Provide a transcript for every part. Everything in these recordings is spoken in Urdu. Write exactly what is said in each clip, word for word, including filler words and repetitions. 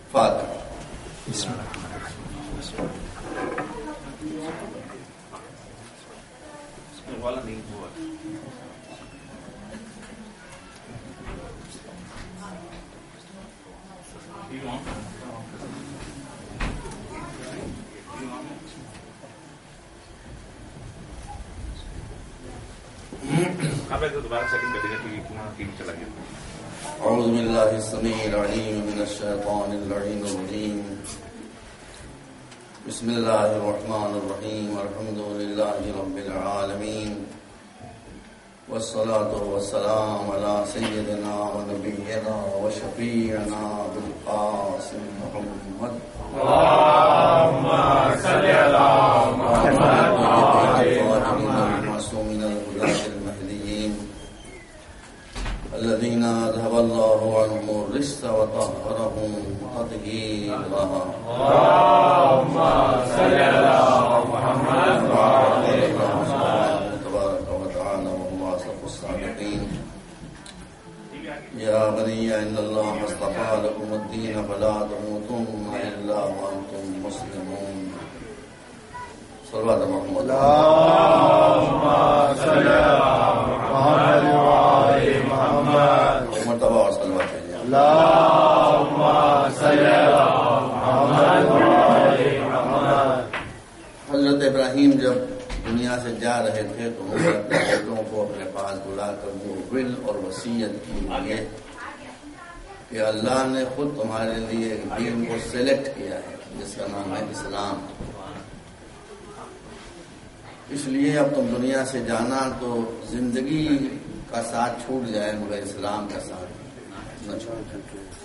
فاتحہ. بسم اللہ. اعوذ باللہ السمیع العلیم من الشیطان اللعین الرجیم. بسم اللہ الرحمن الرحیم. الحمد للہ رب العالمین والصلاة والسلام علی سیدنا و نبینا و شفیعنا بالقاسم محمد. اللہم صلی علی محمد المعصومین الغلاة المہدیین الذین اذهب اللہ عنہم الرجس وطہرہم تطہیرا. اللہم صلی علی محمد تبارک و تعالی وهو اصدق الصادقین. یا بنی ان اللہ اصطفى لكم الدین فلا تموتن الا وانتم مسلمون. صلوات محمد. اللہم صلی علی محمد وآل محمد. مرتبہ اور صلوات ہے. اللہم صلی علی محمد وآل محمد. حضرت ابراہیم جب دنیا سے جا رہے تھے تو انہوں نے اپنے بیٹوں کو اپنے پاس بلا کر وہ ول اور وصیت کی ہے کہ اللہ نے خود تمہارے لیے ایک دین کو سلیکٹ کیا ہے جس کا نام ہے اسلام. اس لیے اب تم دنیا سے جانا تو زندگی کا ساتھ چھوٹ جائے مگر اسلام کا ساتھ نہ چھوٹ.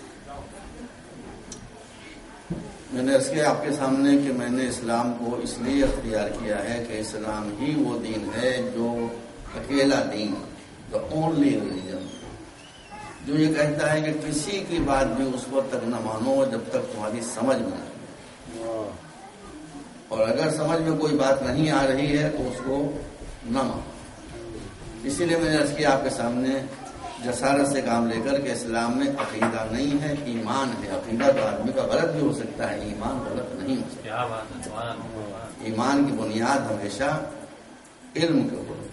میں نے اس کے آپ کے سامنے کہ میں نے اسلام کو اس لیے اختیار کیا ہے کہ اسلام ہی وہ دین ہے جو اکیلا دین، دا اونلی ریلیجن، جو یہ کہتا ہے کہ کسی کی بات بھی اس وقت تک نہ مانو جب تک تمہاری سمجھ میں نہ آئے، اور اگر سمجھ میں کوئی بات نہیں آ رہی ہے تو اس کو نہ مانو. اسی لیے میں نے عرض کیا آپ کے سامنے جسارت سے کام لے کر کہ اسلام میں عقیدہ نہیں ہے، ایمان ہے. عقیدہ تو آدمی کا غلط بھی ہو سکتا ہے، ایمان غلط نہیں ہو سکتا. ایمان کی بنیاد ہمیشہ علم کے اوپر.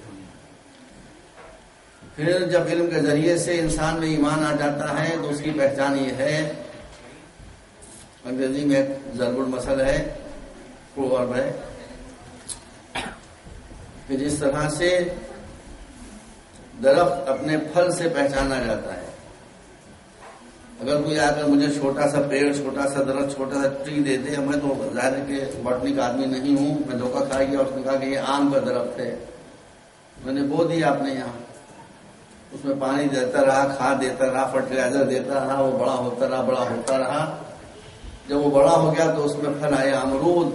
پھر جب علم کے ذریعے سے انسان میں ایمان آ جاتا ہے تو اس کی پہچان یہ ہے، انگریزی میں ایک ضرب المثل ہے، پروورب ہے کہ جس طرح سے درخت اپنے پھل سے پہچانا جاتا ہے. اگر کوئی آ کر مجھے چھوٹا سا پیڑ، چھوٹا سا درخت، چھوٹا سا ٹری دے دے، میں تو ظاہر ہے کہ بوٹنی کا آدمی نہیں ہوں، میں دھوکہ کھا گیا. اس نے کہا کہ یہ آم کا درخت ہے، میں نے بو دیا آپ نے یہاں، اس میں پانی دیتا رہا، کھاد دیتا رہا، فرٹیلائزر دیتا رہا، وہ بڑا ہوتا رہا بڑا ہوتا رہا. جب وہ بڑا ہو گیا تو اس میں پھل آئے امرود،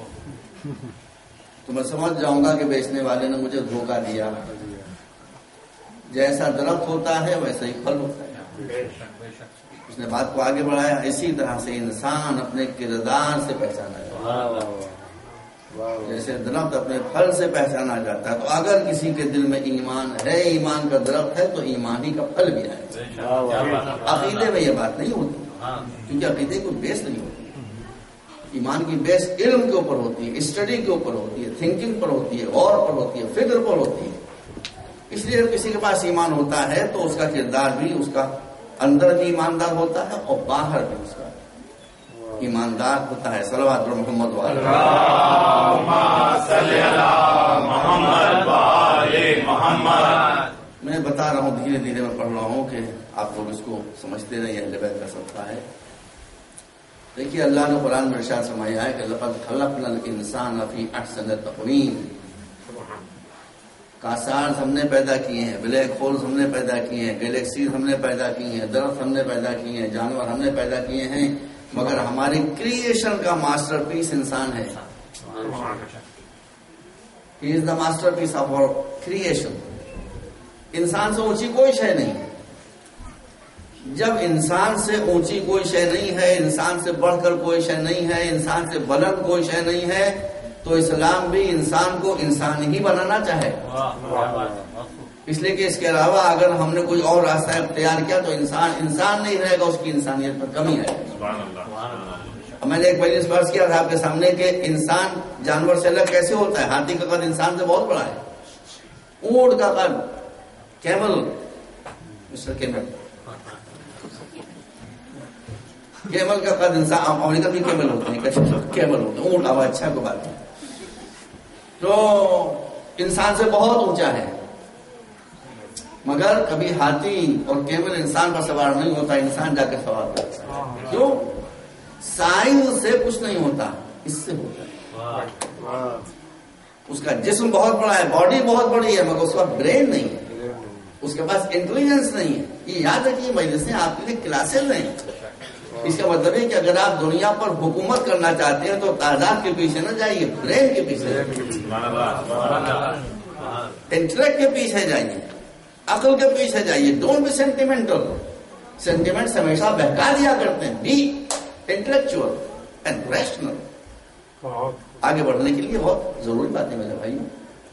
تو میں سمجھ جاؤں گا کہ بیچنے والے نے مجھے دھوکہ دیا. جیسا درخت ہوتا ہے ویسا ہی پھل ہوتا ہے. اس نے بات کو آگے بڑھایا. اسی طرح سے انسان اپنے کردار سے پہچانا جاتا ہے، جیسے درخت اپنے پھل سے پہچانا جاتا ہے. تو اگر کسی کے دل میں ایمان ہے، ایمان کا درخت ہے، تو ایمانی کا پھل بھی آئے. عقیدے میں یہ بات نہیں ہوتی، کیونکہ عقیدے کو بیس نہیں ہوتی. ایمان کی بیس علم کے اوپر ہوتی ہے، اسٹڈی کے اوپر ہوتی ہے، تھنکنگ پر ہوتی ہے، غور پر ہوتی ہے، فکر پر ہوتی ہے. اس لیے کسی کے پاس ایمان ہوتا ہے تو اس کا کردار بھی، اس کا اندر بھی ایماندار ہوتا ہے اور باہر بھی اس کا ایماندار ہوتا ہے. صلوات محمد محمد. میں بتا رہا ہوں، دھیرے دھیرے میں پڑھ رہا ہوں کہ آپ لوگ اس کو سمجھتے رہے. اہل بیت کا صدقہ ہے. دیکھیے اللہ نے قرآن میں ارشاد فرمایا ہے کہ لقد خلقنا الانسان فی احسن تقویم. کاسارز ہم نے پیدا کیے ہیں، بلیک ہولز ہم نے پیدا کیے ہیں، گلیکسیز ہم نے پیدا کی ہیں، درخت ہم نے پیدا کیے ہیں، جانور ہم نے پیدا کیے ہیں، مگر ہماری کریشن کا ماسٹر پیس انسان ہے. He is the masterpiece of our creation. انسان سے اونچی کوئی شے نہیں ہے. جب انسان سے اونچی کوئی شے نہیں ہے، انسان سے بڑھ کر کوئی شے نہیں ہے، انسان سے بلند کوئی شے نہیں ہے، تو اسلام بھی انسان کو انسان ہی بنانا چاہے. اس لیے کہ اس کے علاوہ اگر ہم نے کوئی اور راستہ اختیار کیا تو انسان انسان نہیں رہے گا، اس کی انسانیت پر کمی آئے گی۔ میں نے ایک بار اس بات کیا تھا آپ کے سامنے کہ انسان جانور سے الگ کیسے ہوتا ہے؟ ہاتھی کا قد انسان سے بہت بڑا ہے، اونٹ کا قد، کیمل، مسٹر کیمل کیمل کا قد انسان، امریکہ بھی کیمل ہوتے ہیں، کیمل ہوتے ہیں، اونٹ آواز اچھا کو بات ہے، تو انسان سے بہت اونچا ہے، مگر کبھی ہاتھی اور کیمل انسان پر سوار نہیں ہوتا، انسان جا کے سوار کرتا ہے۔ کیوں؟ سائنس سے کچھ نہیں ہوتا، اس سے ہوتا ہے۔ اس کا جسم بہت بڑا ہے، باڈی بہت بڑی ہے، مگر اس کا برین نہیں ہے، اس کے پاس انٹیلیجنس نہیں ہے۔ یہ یاد رکھیے، مجلسیں آپ کے لیے کلاسز نہیں، اس کا مطلب ہے کہ اگر آپ دنیا پر حکومت کرنا چاہتے ہیں تو تعداد کے پیچھے نہ جائیے، برین کے پیچھے، انٹلیکٹ کے پیچھے جائیے، عقل کے پیچھے جائیے۔ ڈونٹ بی سینٹیمنٹل، سینٹیمنٹس ہمیشہ بہکا دیا کرتے ہیں۔ بی انٹلیکچوئل اینڈ ریشنل، آگے بڑھنے کے لیے بہت ضروری بات ہے میرے بھائی۔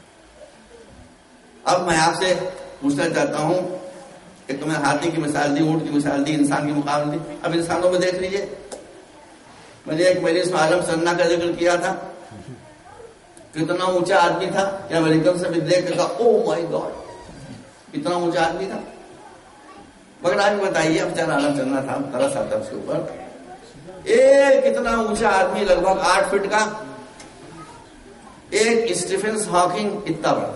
اب میں آپ سے پوچھنا چاہتا ہوں، ایک تو میں ہاتھی کی مثال دی، اونٹ کی مثال دی، انسان کی مقابلے دی، اب انسانوں میں دیکھ لیجیے۔ میں نے ایک مجلس میں عالم سرنا کا ذکر کیا تھا، کتنا اونچا آدمی تھا کہ امریکن سے بھی دیکھ کے کہا او مائی گاڈ، اتنا اونچا آدمی تھا۔ مگر آج بتائیے، اب چار عالم چلنا تھا، ترس آتا اس کے اوپر، ایک اتنا اونچا آدمی لگ بھگ آٹھ فٹ کا، ایک اسٹیفن ہاکنگ اتنا بڑا،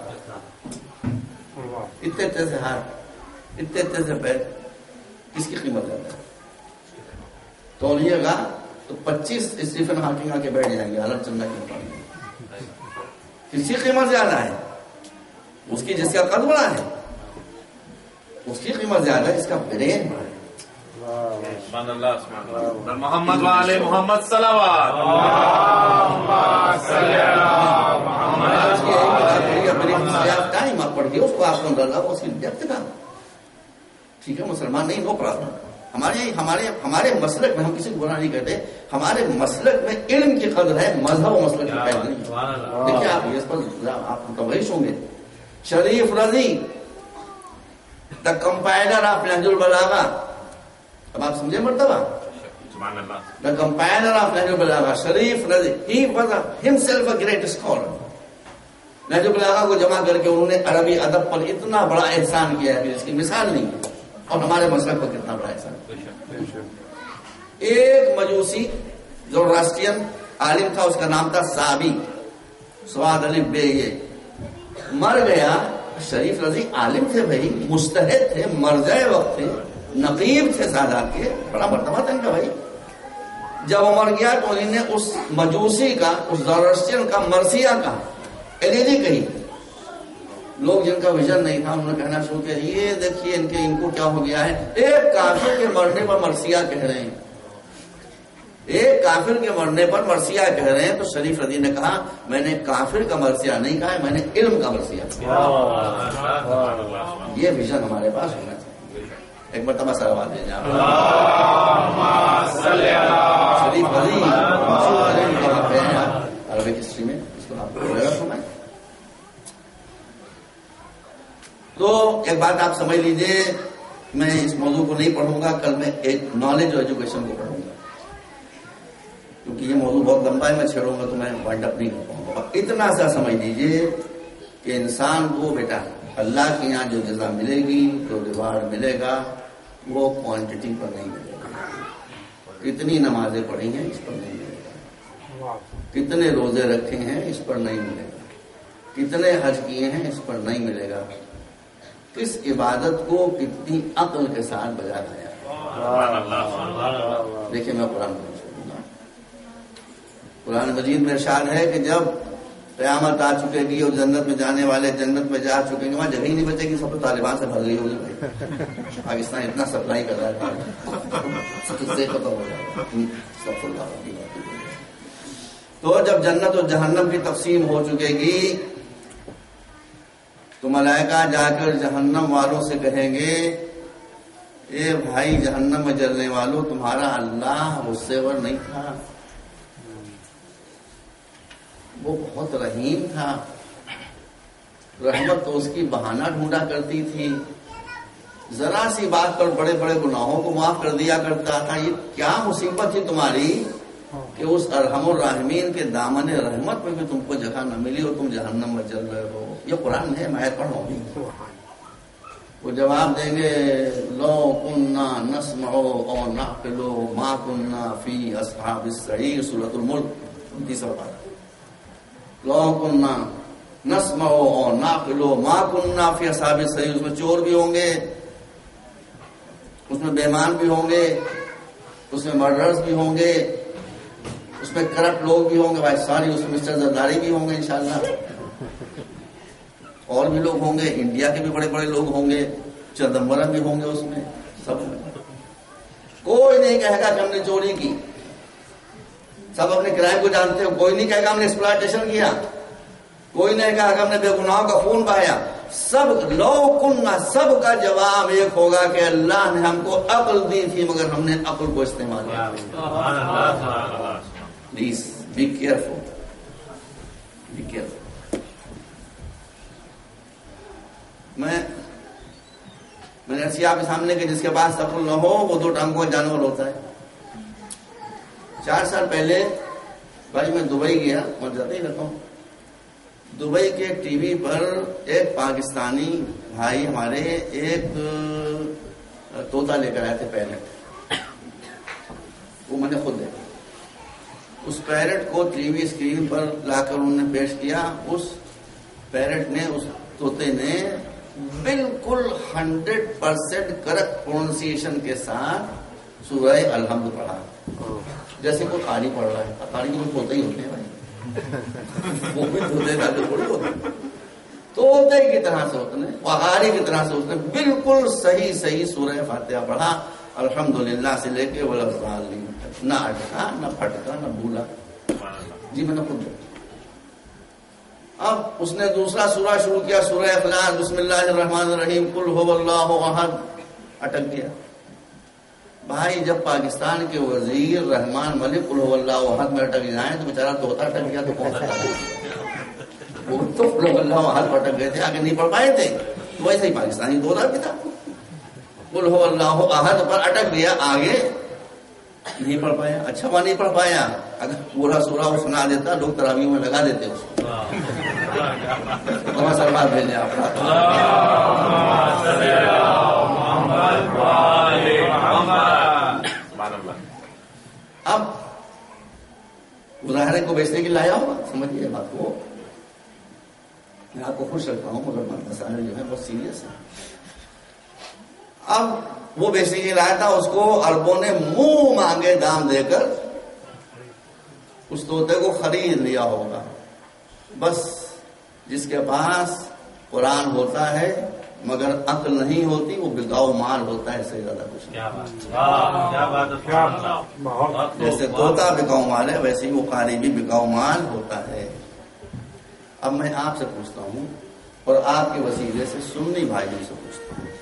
اتنے اتنے سے ہاتھ، اتنے اتنے سے پیر، کس کی قیمت زیادہ ہے؟ تولیے گا تو پچیس اسٹیفن ہاکنگ آ کے بیٹھ جائیں گے عالم چلنا کے مقابلے، کس کی قیمت زیادہ ہے؟ اس کی جس کا قد بڑا ہے اس کی قیمت زیادہ ہے، اس کا برین بڑا ہے۔ محمد والے محمد صلوات ٹائم آپ پڑھ گئے اس کو، آپ کو ڈالا اس کی ڈیپتھ کا، ٹھیک ہے، مسلمان نہیں، نو پرابلم۔ ہمارے ہمارے ہمارے مسلک میں، ہم کسی کو برا نہیں کہتے، ہمارے مسلک میں علم کی قدر ہے، مذہب و مسلک کی قدر نہیں۔ دیکھیے آپ اس پر آپ متوجہ ہوں گے، شریف رضی دا کمپائلر آف نہج البلاغہ، اب آپ سمجھے مرتبہ، دا کمپائلر آف نہج البلاغہ شریف رضی، he was himself a great scholar. نہج البلاغہ کو جمع کر کے انہوں نے عربی ادب پر اتنا بڑا احسان کیا ہے کہ اس کی مثال نہیں ہے، اور ہمارے مسلک پر کتنا بڑا احسان۔ ایک مجوسی جو راسٹرین عالم تھا، اس کا نام تھا صابی، سواد علی بے، یہ مر گیا۔ شریف رضی عالم تھے بھائی، مجتہد تھے، مرجع وقت تھے، نقیب تھے سادات کے، بڑا مرتبہ تھا ان کا بھائی۔ جب وہ مر گیا تو انہوں نے اس مجوسی کا، اس زرتشتیہ کا مرثیہ کا ایلیجی کہی۔ لوگ جن کا ویژن نہیں تھا انہوں نے کہنا شروع کیا، یہ دیکھیے ان کے ان کو کیا ہو گیا ہے، ایک کافر کے مرنے پر مرثیہ کہہ رہے ہیں، ایک کافر کے مرنے پر مرثیہ کہہ رہے ہیں۔ تو شریف رضی نے کہا، میں نے کافر کا مرثیہ نہیں کہا ہے، میں نے علم کا مرثیہ کہا۔ یہ ویژن ہمارے پاس ہونا چاہیے۔ ایک مرتبہ سلوات دیں جناب شریف رضی عربک ہسٹری میں، اس کو آپ کو سنائیں۔ تو ایک بات آپ سمجھ لیجئے، میں اس موضوع کو نہیں پڑھوں گا، کل میں ایک نالج اور ایجوکیشن کو پڑھوں گا، کیونکہ یہ موضوع بہت لمبا ہے، میں چھیڑوں گا تو میں وائنڈ اپ نہیں کر پاؤں گا۔ اتنا سا سمجھ لیجئے کہ انسان کو بیٹا اللہ کے یہاں جو جزا ملے گی، جو ریوارڈ ملے گا، وہ کوانٹٹی پر نہیں ملے گا۔ کتنی نمازیں پڑھی ہیں اس پر نہیں ملے گا، کتنے روزے رکھے ہیں اس پر نہیں ملے گا، کتنے حج کیے ہیں اس پر نہیں ملے گا، کس عبادت کو کتنی عقل کے ساتھ بجا لایا۔ دیکھیں میں قرآن کو چھوڑوں گا، قرآن مجید میں ارشاد ہے کہ جب قیامت آ چکے گی اور جنت میں جانے والے جنت میں جا چکے گے، وہاں جگہ ہی نہیں بچے گی، سب تو طالبان سے بھر گئی ہوگی بھائی، پاکستان اتنا سپلائی کر رہا ہے، سے ختم ہو جائے گا۔ تو جب جنت اور جہنم کی تقسیم ہو چکے گی تو ملائکہ جا کر جہنم والوں سے کہیں گے، اے بھائی جہنم میں جلنے والوں، تمہارا اللہ غصے ور نہیں تھا، وہ بہت رحیم تھا، رحمت تو اس کی بہانہ ڈھونڈا کرتی تھی، ذرا سی بات پر بڑے بڑے گناہوں کو معاف کر دیا کرتا تھا. یہ کیا مصیبت تھی تمہاری کہ اس ارحم الراحمین کے دامن رحمت میں بھی تم کو جگہ نہ ملی اور تم جہنم میں جل رہے ہو. یہ قرآن ہے، میں پڑھوں گی. وہ جواب دیں گے لو کننا نسمع او نعقل ما کننا فی اصحاب السعیر، سورۃ الملک تیسرا پارہ. لو کننا نسمع او نعقل ما کننا فی اصحاب السعیر. اس میں چور بھی ہوں گے، اس میں بےمان بھی ہوں گے، اس میں مرڈرز بھی ہوں گے، اس میں کرپٹ لوگ بھی ہوں گے. بھائی ساری اس میں مسٹر زرداری بھی ہوں گے انشاءاللہ، اور بھی لوگ ہوں گے، انڈیا کے بھی بڑے بڑے لوگ ہوں گے، چدمبرم بھی ہوں گے، اس میں سب ہوں گے. کوئی نہیں کہے گا کہ ہم نے چوری کی، سب اپنے کرائم کو جانتے ہو. کوئی نہیں کہے گا ہم نے ایکسپلائٹیشن کیا، کوئی نہیں کہا کہ ہم نے بے گناہوں کا خون بہایا. سب لو کننا، سب کا جواب ایک ہوگا کہ اللہ نے ہم کو عقل دی تھی مگر ہم نے عقل کو استعمال کیا. Please be careful, be careful. میں میں نے ایسی آپ کے سامنے کہ جس کے پاس عقل نہ ہو وہ دو ٹانگوں کا جانور ہوتا ہے. چار سال پہلے بھائی میں دبئی گیا اور جاتے ہی رہتا ہوں. دبئی کے ٹی وی پر ایک پاکستانی بھائی ہمارے ایک طوطا لے کر آئے تھے، پیرٹ. وہ میں نے خود دیکھا. اس پیرٹ کو ٹی وی اسکرین پر لا کر انہوں نے پیش کیا. اس پیرٹ نے، اس طوطے نے بالکل ہنڈریڈ پرسینٹ کریکٹ پروننسیشن کے ساتھ سورہ الحمد پڑھا، جیسے کوئی قاری پڑھ رہا ہے. قاری کو طوطے ہی ہوتے ہیں بھائی، وہ بھی طوطے کا جو تھوڑی ہوتے، طوطے کی طرح سے ہوتے ہیں، قاری کی طرح سے اس نے بالکل صحیح صحیح سورہ فاتحہ پڑھا الحمدللہ سے لے کے والضالین، نہ اٹکا نہ پھٹکا نہ بھولا. جی میں نے خود دیکھا. اب اس نے دوسرا سورہ شروع کیا، سورہ اخلاص، بسم اللہ الرحمن الرحیم، قل هو اللہ احد، اٹک گیا. بھائی جب پاکستان کے وزیر رحمان ملک قل هو اللہ احد میں اٹک جائیں تو بیچارہ طوطا اٹک گیا تو کون سا؟ وہ تو قل هو اللہ احد پر اٹک گئے تھے، آگے نہیں پڑھ پائے تھے. تو ویسے ہی پاکستانی طوطا بھی تھا، قل هو اللہ احد پر اٹک گیا، آگے نہیں پڑھ پایا. اچھا وہ نہیں پڑھ پایا، اگر پورا سورہ وہ سنا دیتا لوگ تراویح میں لگا دیتے اس کو. بہت سلوات بھیجیں آپ. اب مظاہرے کو بیچنے کے لایا ہوگا، سمجھیے بات کو. میں آپ کو خوش رکھتا ہوں مگر مسائل جو ہے بہت سیریس ہے. اب وہ بیچنے کے لایا تھا، اس کو اربوں نے منہ مانگے دام دے کر اس طوطے کو خرید لیا ہوگا. بس جس کے پاس قرآن ہوتا ہے مگر عقل نہیں ہوتی وہ بکاؤ مال ہوتا ہے، اس سے زیادہ کچھ نہیں. جیسے طوطا بکاؤ مال ہے ویسے ہی وہ قاری بھی بکاؤ مال ہوتا ہے. اب میں آپ سے پوچھتا ہوں اور آپ کے وسیلے سے سنی بھائیوں سے پوچھتا ہوں،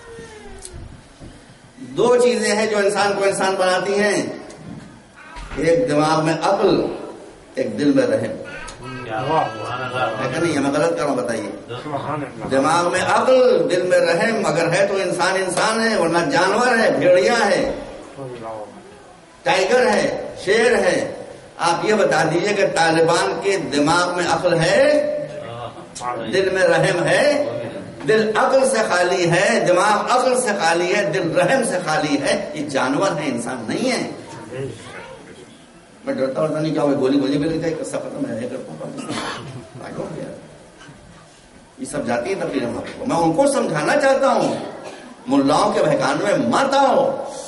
دو چیزیں ہیں جو انسان کو انسان بناتی ہیں، ایک دماغ میں عقل، ایک دل میں رحم. ہے کہ نہیں؟ میں غلط کر رہا ہوں بتائیے. دماغ میں عقل، دل میں رحم. اگر ہے تو انسان انسان ہے، ورنہ جانور ہے، بھیڑیا ہے، ٹائیگر ہے، شیر ہے. آپ یہ بتا دیجئے کہ طالبان کے دماغ میں عقل ہے، دل میں رحم ہے. دل عقل سے خالی ہے، دماغ عقل سے خالی ہے، دل رحم سے خالی ہے. یہ جانور ہے، انسان نہیں ہے. میں ڈرتا ہوتا نہیں کیا وہ گولی گولی میں لگتا ہے قصہ ختم ہے کرتا ہوں. یہ سب جاتی ہے تقریر کو میں ان کو سمجھانا چاہتا ہوں، ملاؤں کے بہکانے میں مت آؤ.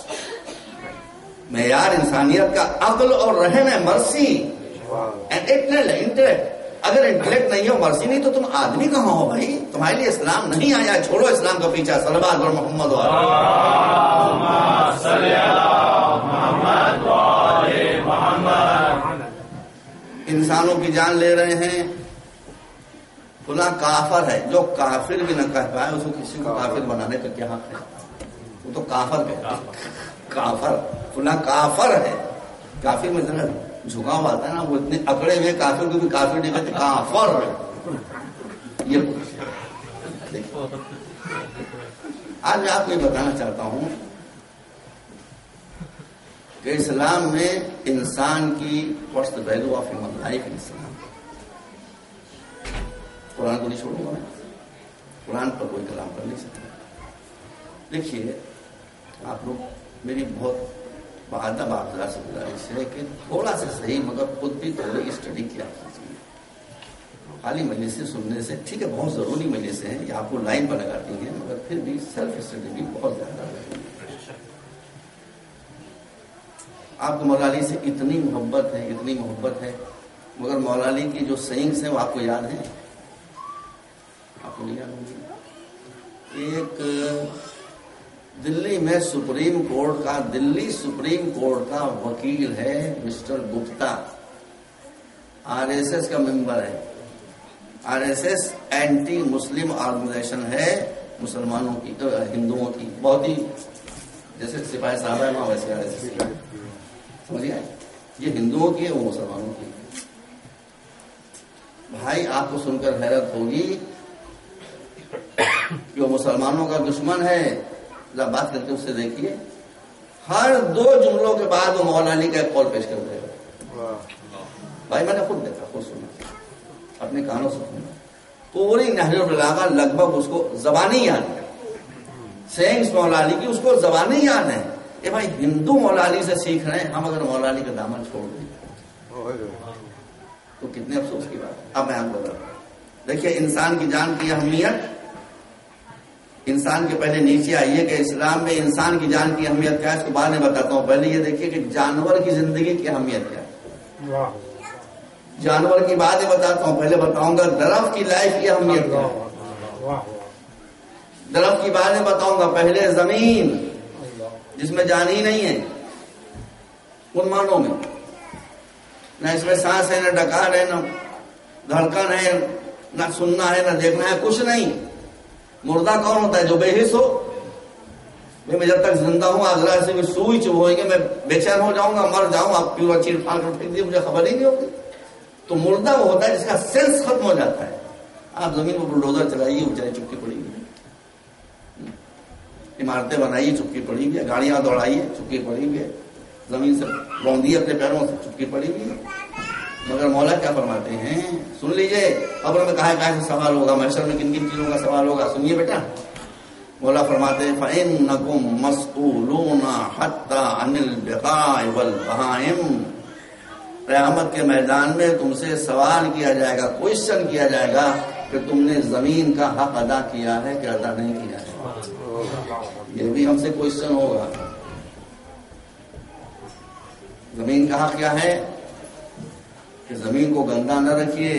معیار انسانیت کا عقل اور رحم ہے، مرسی انٹلیکٹ. اگر انٹلیکٹ نہیں ہو، مرسی نہیں، تو تم آدمی کہاں ہو بھائی؟ تمہارے لیے اسلام نہیں آیا، چھوڑو اسلام کا پیچھا. صلوات اور محمد انسانوں کی جان لے رہے ہیں. فلاں کافر ہے، جو کافر بھی نہ کہہ پائے اس کو کسی کو کافر بنانے کا کیا حق ہے؟ وہ تو کافر کہتا ہے. کافر فلاں کافر ہے. کافر میں ذرا جھکاؤ آتا ہے نا، وہ اتنے اکڑے ہوئے کافر کو بھی کافر نہیں کہتے، کافر. یہ دیکھو آج میں آپ کو یہ بتانا چاہتا ہوں کہ اسلام میں انسان کی what's the value of human life in Islam. قرآن کو نہیں چھوڑوں گا میں, قرآن پر کوئی کلام کر نہیں سکتا. دیکھیے آپ لوگ میری بہت بہادر بابزار سے گزارش ہے کہ تھوڑا سا صحیح مگر خود بھی تھوڑی اسٹڈی کیا کیجیے. خالی مجلسیں سننے سے ٹھیک ہے, بہت ضروری مجلسیں ہیں, یہ آپ کو لائن پر لگاتی ہیں, مگر پھر بھی سیلف اسٹڈی بھی بہت زیادہ ہے. آپ کو مولا علی سے اتنی محبت ہے, اتنی محبت ہے, مگر مولا علی کی جو سینگس ہیں وہ آپ کو یاد ہیں؟ آپ کو نہیں یاد ہوں گی. ایک دلی میں سپریم کورٹ کا دلی سپریم کورٹ کا وکیل ہے mister Gupta, R S S کا ممبر ہے. R S S anti Muslim organisation ہے, مسلمانوں کی, ہندوؤں کی, بہت ہی جیسے سپاہی صاحب ہے وہاں ویسے آر ایس ایس سمجھ آئے. یہ ہندوؤں کی ہے, وہ مسلمانوں کی. بھائی آپ کو سن کر حیرت ہوگی کہ وہ مسلمانوں کا دشمن ہے. ذرا بات کر کے اس سے دیکھیے, ہر دو جملوں کے بعد وہ مولا علی کا ایک قول پیش کر دے گا. بھائی میں نے خود دیکھا, خود سنا, اپنے کانوں سے سنا. پوری نہر البلاغہ لگ بھگ اس کو زبانی یاد ہے, سینگس مولا علی کی اس کو زبانی یاد ہے. کہ بھائی ہندو مولا علی سے سیکھ رہے ہیں, ہم اگر مولا علی کا دامن چھوڑ دیں تو کتنے افسوس کی بات. اب میں آپ کو بتا رہا ہوں, دیکھیے انسان کی جان کی اہمیت, انسان کے پہلے نیچے آئیے کہ اسلام میں انسان کی جان کی اہمیت کیا ہے, اس کو بعد میں بتاتا ہوں. پہلے یہ دیکھیے کہ جانور کی زندگی کی اہمیت کیا ہے. جانور کی بات بتاتا ہوں, پہلے بتاؤں گا درخت کی لائف کی اہمیت کیا ہے. درخت کی باتیں بتاؤں گا. پہلے زمین جس میں جان ہی نہیں ہے, ان مانوں میں نہ اس میں سانس ہے, نہ ڈکار ہے, نہ دھڑکن ہے, نہ سننا ہے, نہ دیکھنا ہے, کچھ نہیں. مردہ کون ہوتا ہے؟ جو بے حس ہو. میں جب تک زندہ ہوں آپ ذرا سے بھی سوئی چبھوئیں گے میں بے چین ہو جاؤں گا, مر جاؤں, آپ پیور چیڑ پھاڑ کر پھینک دیے, مجھے خبر ہی نہیں ہوگی. تو مردہ وہ ہوتا ہے جس کا سینس ختم ہو جاتا ہے. آپ زمین پر بلڈوزر چلائیے, اونچائی چپکی پڑی ہوئی ہے, عمارتیں بنائیے, چپکی پڑی ہوئی ہے, گاڑیاں دوڑائیے, چپکی پڑی ہوئی ہے, زمین سے روندیے اپنے پیروں سے, چپکی پڑی ہوئی ہے. مگر مولا کیا فرماتے ہیں, سن لیجئے. قبر میں کہاں کہاں سے سوال ہوگا, محشر میں کن کن چیزوں کا سوال ہوگا, سنیے بیٹا. مولا فرماتے ہیں فَإِنَّكُمْ مَسْئُولُونَ حَتَّى عَنِ الْبِقَاعِ وَالْبَهَائِمِ. قیامت کے میدان میں تم سے سوال کیا جائے گا, کوشچن کیا جائے گا کہ تم نے زمین کا حق ادا کیا ہے کہ ادا نہیں کیا ہے. یہ بھی ہم سے کوشچن ہوگا. زمین کا حق کیا ہے کہ زمین کو گندا نہ رکھیے,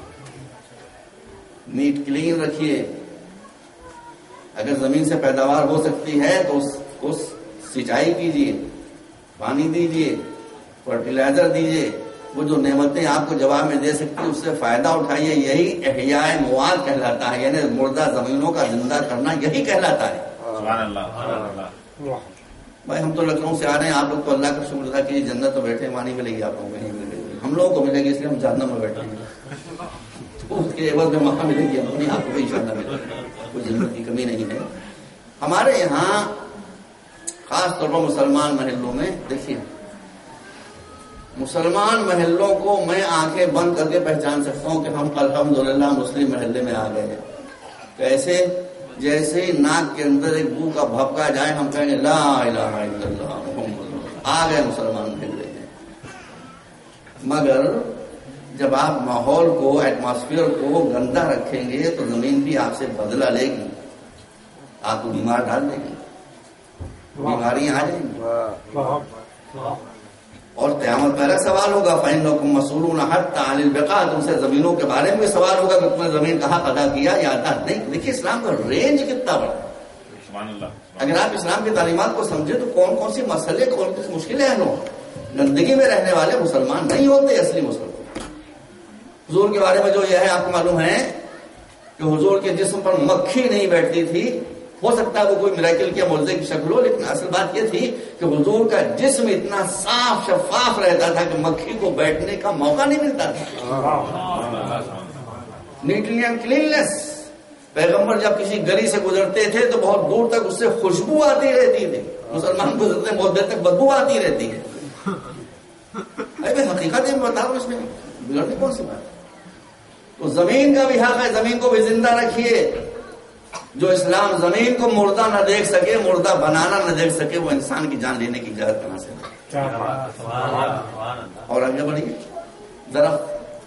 نیٹ کلین رکھیے. اگر زمین سے پیداوار ہو سکتی ہے تو اس کو سینچائی کیجیے, پانی دیجیے, فرٹیلائزر دیجیے. وہ جو نعمتیں آپ کو جواب میں دے سکتی اس سے فائدہ اٹھائیے. یہی احیاء مواد کہلاتا ہے, یعنی مردہ زمینوں کا زندہ کرنا یہی کہلاتا ہے. سبحان اللہ. بھائی ہم تو لکھنؤ سے آ رہے ہیں, آپ لوگ تو اللہ کا شکر ادا کیجیے, جنت تو بیٹھے وہاں نہیں ملے گی آپ لوگوں کو, نہیں ملے گی. ہم لوگوں کو ملے گی اس لیے ہم جہنم میں بیٹھے ہیں. اس کے عوض میں وہاں ملے گی, ہم کو نہیں, آپ کو بھی انشاءاللہ ملے گی, کوئی جنت کی کمی نہیں ہے. ہمارے یہاں خاص طور پر مسلمان محلوں میں دیکھیے, مسلمان محلوں کو میں آنکھیں بند کر کے پہچان سکتا ہوں کہ ہم الحمدللہ مسلم محلے میں آ گئے. کیسے؟ جیسے ہی ناک کے اندر ایک بو کا بھپکا جائے ہم کہیں گے لا الہ الا اللہ محمد, آ گئے مسلمان محلے میں. مگر جب آپ ماحول کو, ایٹماسفیئر کو گندا رکھیں گے تو زمین بھی آپ سے بدلہ لے گی, آپ کو بیمار ڈال دے گی, بیماریاں آ جائیں گی. اور قیامت پہلا سوال ہوگا فَإِنَّكُمْ مَسْئُولُونَ حَتَّى عَنِ الْبِقَاعِ. تم سے زمینوں کے بارے میں سوال ہوگا کہ تم نے زمین کا حق ادا کیا یا ادا نہیں. دیکھیے اسلام کا رینج کتنا بڑا ہے. اگر آپ اسلام کی تعلیمات کو سمجھے تو کون کون سی مسئلے, کون کون سی مشکلیں ہیں. لوگ گندگی میں رہنے والے مسلمان نہیں ہوتے اصلی مسلمان. حضور کے بارے میں جو یہ ہے آپ کو معلوم ہے کہ حضور کے جسم پر مکھی نہیں بیٹھتی تھی. ہو سکتا ہے وہ کوئی میریکل کے معجزے کی شکل ہو, لیکن اصل بات یہ تھی کہ حضور کا جسم اتنا صاف شفاف رہتا تھا کہ مکھی کو بیٹھنے کا موقع نہیں ملتا تھا. Neatly and cleanliness. پیغمبر جب کسی گلی سے گزرتے تھے تو بہت دور تک اس سے خوشبو آتی رہتی تھی. مسلمان گزرتے بہت دیر تک بدبو آتی رہتی ہے. ارے حقیقت ہے بتا رہا ہوں، اس میں بگڑنے کون سی بات. تو زمین کا بھی حق ہے، زمین کو بھی زندہ رکھیے. جو اسلام زمین کو مردہ نہ دیکھ سکے، مردہ بنانا نہ دیکھ سکے، وہ انسان کی جان لینے کی اجازت کہاں سے دے. اور آگے بڑھیے. درخت،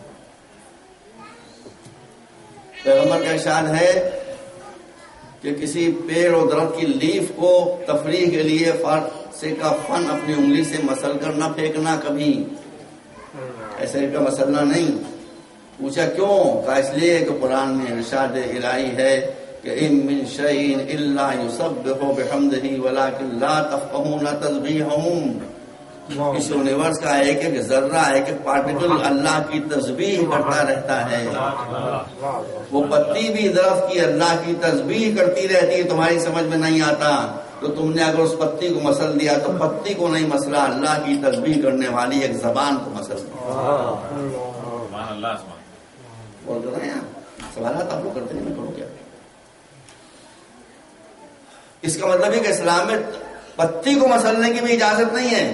پیغمبر کا ارشاد ہے کہ کسی پیڑ اور درخت کی لیف کو تفریح کے لیے فارسی کا فن اپنی انگلی سے مسل کر نہ پھینکنا کبھی. ایسے کا مسلنا نہیں. پوچھا کیوں؟ کہا اس لیے کہ قرآن میں ارشاد الہی ہے کہ ان من شیء الا یسبح بحمدہ ولکن لا تفقهون تسبیحهم. اس یونیورس کا ایک ایک ذرہ، ایک ایک پارٹیکل اللہ کی تسبیح کرتا رہتا ہے. وہ پتی بھی درخت کی اللہ کی تسبیح کرتی رہتی ہے، تمہاری سمجھ میں نہیں آتا. تو تم نے اگر اس پتی کو مسل دیا تو پتی کو نہیں مسلا، اللہ کی تسبیح کرنے والی ایک زبان کو مسل دیا. بول رہے ہیں سوالات آپ لوگ کرتے نہیں، میں کروں کیا؟ اس کا مطلب ہے کہ اسلام میں پتی کو مسلنے کی بھی اجازت نہیں ہے.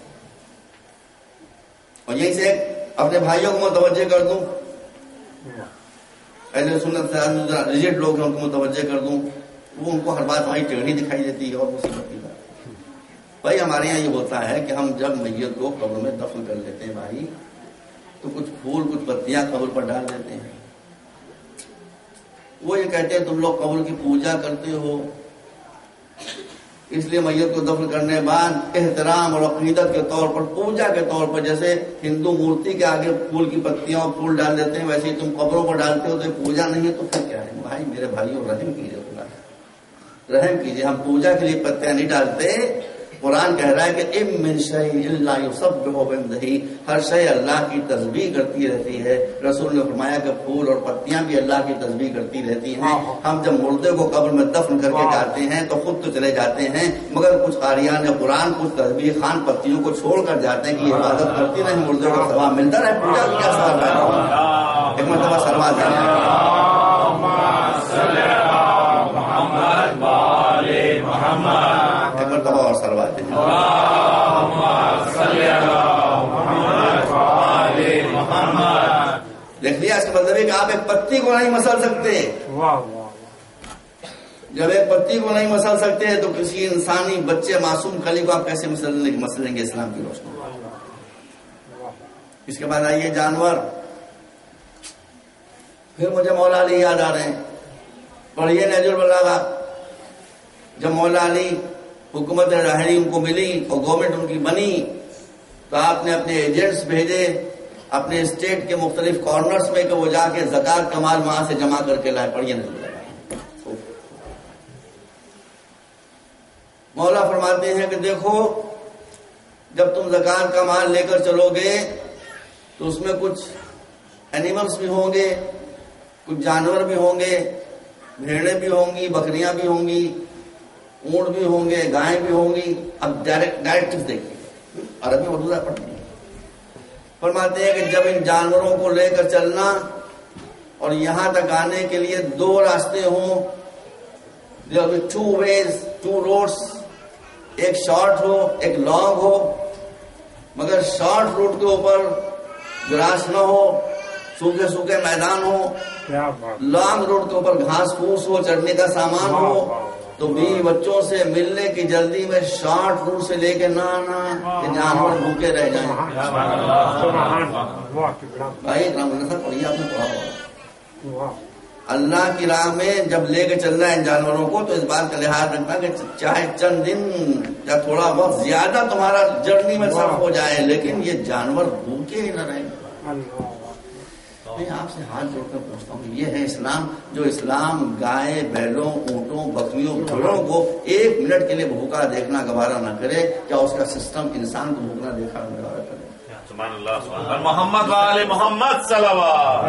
اور یہیں سے اپنے بھائیوں کو متوجہ کر دوں، اہل سنت سے ریجیڈ لوگ ہیں ان کو متوجہ کر دوں. وہ ان کو ہر بات بھائی ٹیڑھی دکھائی دیتی ہے اور مصیبت کی بات. بھائی ہمارے یہاں یہ ہوتا ہے کہ ہم جب میت کو قبر میں دفن کر لیتے ہیں بھائی، تو کچھ پھول کچھ پتیاں قبر پر ڈال دیتے ہیں. وہ یہ کہتے ہیں تم لوگ قبر کی پوجا کرتے ہو، اس لیے میت کو دفن کرنے بعد احترام اور عقیدت کے طور پر، پوجا کے طور پر، جیسے ہندو مورتی کے آگے پھول کی پتیاں اور پھول ڈال دیتے ہیں، ویسے ہی تم قبروں پر ڈالتے ہو. تو یہ پوجا نہیں ہے تو پھر کیا ہے؟ بھائی میرے بھائیوں رحم کیجیے، رحم کیجیے. ہم پوجا کے لیے پتیاں نہیں ڈالتے. قرآن کہہ رہا ہے کہ ام من شیء الا یسبح بحمدہ، ہر شے اللہ کی تسبیح کرتی رہتی ہے. رسول نے فرمایا کہ پھول اور پتیاں بھی اللہ کی تسبیح کرتی رہتی ہیں. ہم جب مردے کو قبر میں دفن کر کے جاتے ہیں تو خود تو چلے جاتے ہیں، مگر کچھ قاریان قرآن کچھ تسبیح خان پتیوں کو چھوڑ کر جاتے ہیں کہ یہ عبادت کرتی رہے، مردے کو ثواب ملتا رہے. پوجا کیا ثواب ہے؟ ایک مرتبہ سلوات ایک مرتبہ اور سلوات دیکھ لیا. اس کا مطلب ہے کہ آپ ایک پتی کو نہیں مسل سکتے. جب ایک پتی کو نہیں مسل سکتے تو کسی انسانی بچے معصوم کلی کو آپ کیسے مسلیں گے اسلام کی روشنی؟ اس کے بعد آئیے جانور. پھر مجھے مولا علی یاد آ رہے ہیں. پڑھیے نہج البلاغہ. جب مولا علی حکومت راہری ان کو ملی اور گورنمنٹ ان کی بنی تو آپ نے اپنے ایجنٹس بھیجے اپنے اسٹیٹ کے مختلف کارنرز میں کہ وہ جا کے زکات کا مال وہاں سے جمع کر کے لائے. پڑھیے نہج البلاغہ. مولا فرماتے ہیں کہ دیکھو جب تم زکات کا مال لے کر چلو گے تو اس میں کچھ اینیملز بھی ہوں گے، کچھ جانور بھی ہوں گے، بھیڑیں بھی ہوں گی، بکریاں بھی ہوں گی، اونٹ بھی ہوں گے، گائیں بھی ہوں گی. اب ڈائریکٹ ڈائریکٹ دیکھیے عربی اردو پڑھتے ہیں. فرماتے ہیں کہ جب ان جانوروں کو لے کر چلنا اور یہاں تک آنے کے لیے دو راستے ہوں، there will be two ways, two roads، ایک شارٹ ہو ایک لانگ ہو، مگر شارٹ روٹ کے اوپر گراس نہ ہو، سوکھے سوکھے میدان ہو. لانگ روڈ کے اوپر گھاس پھوس ہو، چڑھنے کا سامان ہو. تو بیوی بچوں سے ملنے کی جلدی میں شارٹ روٹ سے لے کے نہ آنا کہ جانور بھوکے رہ جائیں. بھائی پڑھیے آپ نے پڑھا ہوگا. اللہ کی راہ میں جب لے کے چلنا ہے ان جانوروں کو تو اس بات کا لحاظ رکھنا کہ چاہے چند دن یا تھوڑا وقت زیادہ تمہارا جرنی میں صرف ہو جائے لیکن یہ جانور بھوکے ہی نہ رہیں. میں آپ سے ہاتھ جوڑ کر پوچھتا ہوں یہ ہے اسلام جو اسلام گائے بیلوں اونٹوں بکریوں گھوڑوں کو ایک منٹ کے لیے بھوکا دیکھنا گوارا نہ کرے؟ کیا اس کا سسٹم انسان کو بھوکنا دیکھا گوارا کرے؟ سبحان اللہ سبحان اللہ. محمد وآل محمد صلوات.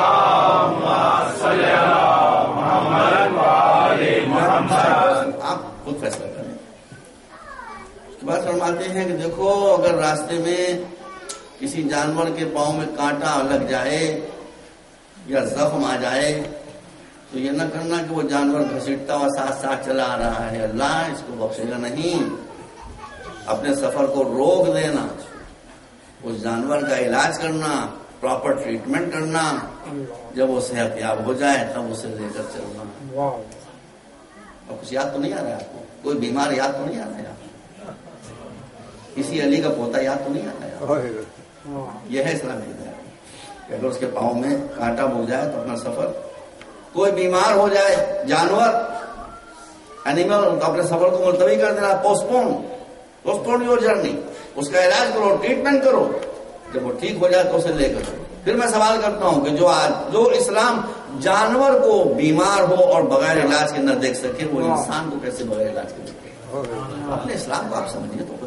آپ خود فیصلہ کریں. اس کے بعد فرماتے ہیں کہ دیکھو اگر راستے میں کسی جانور کے پاؤں میں کانٹا لگ جائے یا زخم آ جائے تو یہ نہ کرنا کہ وہ جانور گھسیٹتا ہوا ساتھ ساتھ چلا آ رہا ہے، اللہ اس کو بخشے گا نہیں. اپنے سفر کو روک دینا، اس جانور کا علاج کرنا، پراپر ٹریٹمنٹ کرنا، جب وہ صحت یاب ہو جائے تب اسے لے کر چلنا. اور کچھ یاد تو نہیں آ رہا ہے آپ کو؟ کوئی بیمار یاد تو نہیں آ رہا ہے آپ کو؟ کسی علی کا پوتا یاد تو نہیں آ رہا ہے؟ یہ ہے اسلام کی ہدایت کہ اگر اس کے پاؤں میں کانٹا بو جائے تو اپنا سفر، کوئی بیمار ہو جائے جانور اینیمل، تو اپنے سفر کو ملتوی کر دینا، پوسٹپون پوسٹپون یور جرنی، اس کا علاج کرو، ٹریٹمنٹ کرو، جب وہ ٹھیک ہو جائے تو اسے لے کر. پھر میں سوال کرتا ہوں کہ جو جو اسلام جانور کو بیمار ہو اور بغیر علاج کے نہ دیکھ سکے، وہ انسان کو کیسے بغیر علاج کے دیکھے؟ اپنے اسلام کو آپ سمجھیے تو.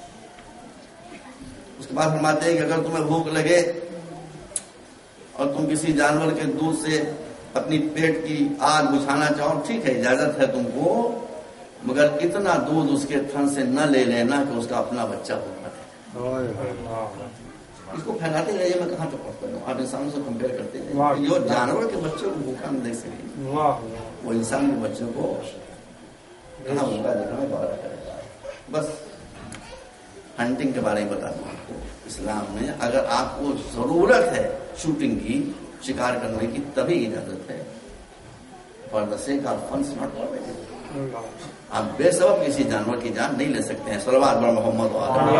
اس کے بعد فرماتے ہیں کہ اگر تمہیں بھوک لگے اور تم کسی جانور کے دودھ سے اپنی پیٹ کی آگ بجھانا چاہو، ٹھیک ہے، اجازت ہے تم کو، مگر اتنا دودھ اس کے تھن سے نہ لے لینا کہ اس کا اپنا بچہ ہوتا ہے. اس کو پھیلاتے رہیے، میں کہاں تک پہنچتا ہوں؟ آپ انسانوں سے کمپیئر کرتے ہیں. جو جانور کے بچوں کو بھوکا نہیں دیکھ سکے، وہ انسان کے بچوں کو کہاں بھوکا دیکھنا میں بارہ کرے گا. بس ہنٹنگ کے بارے میں بتا دوں آپ کو. اسلام میں اگر آپ کو ضرورت ہے شوٹنگ کی، شکار کرنے کی، تبھی اجازت ہے. For the sake of funs not always. آپ بے سبب کسی جانور کی جان نہیں لے سکتے ہیں. صلوات بر محمد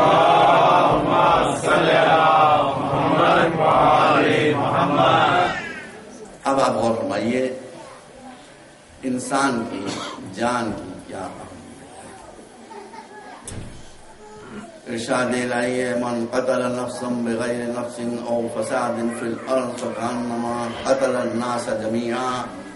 محمد. اب آپ غور فرمائیے انسان کی جان کی کیا ارشاد الہی ہے، من قتل نفسا بغیر نفس او فساد فی الارض فکانما قتل الناس جمیعا.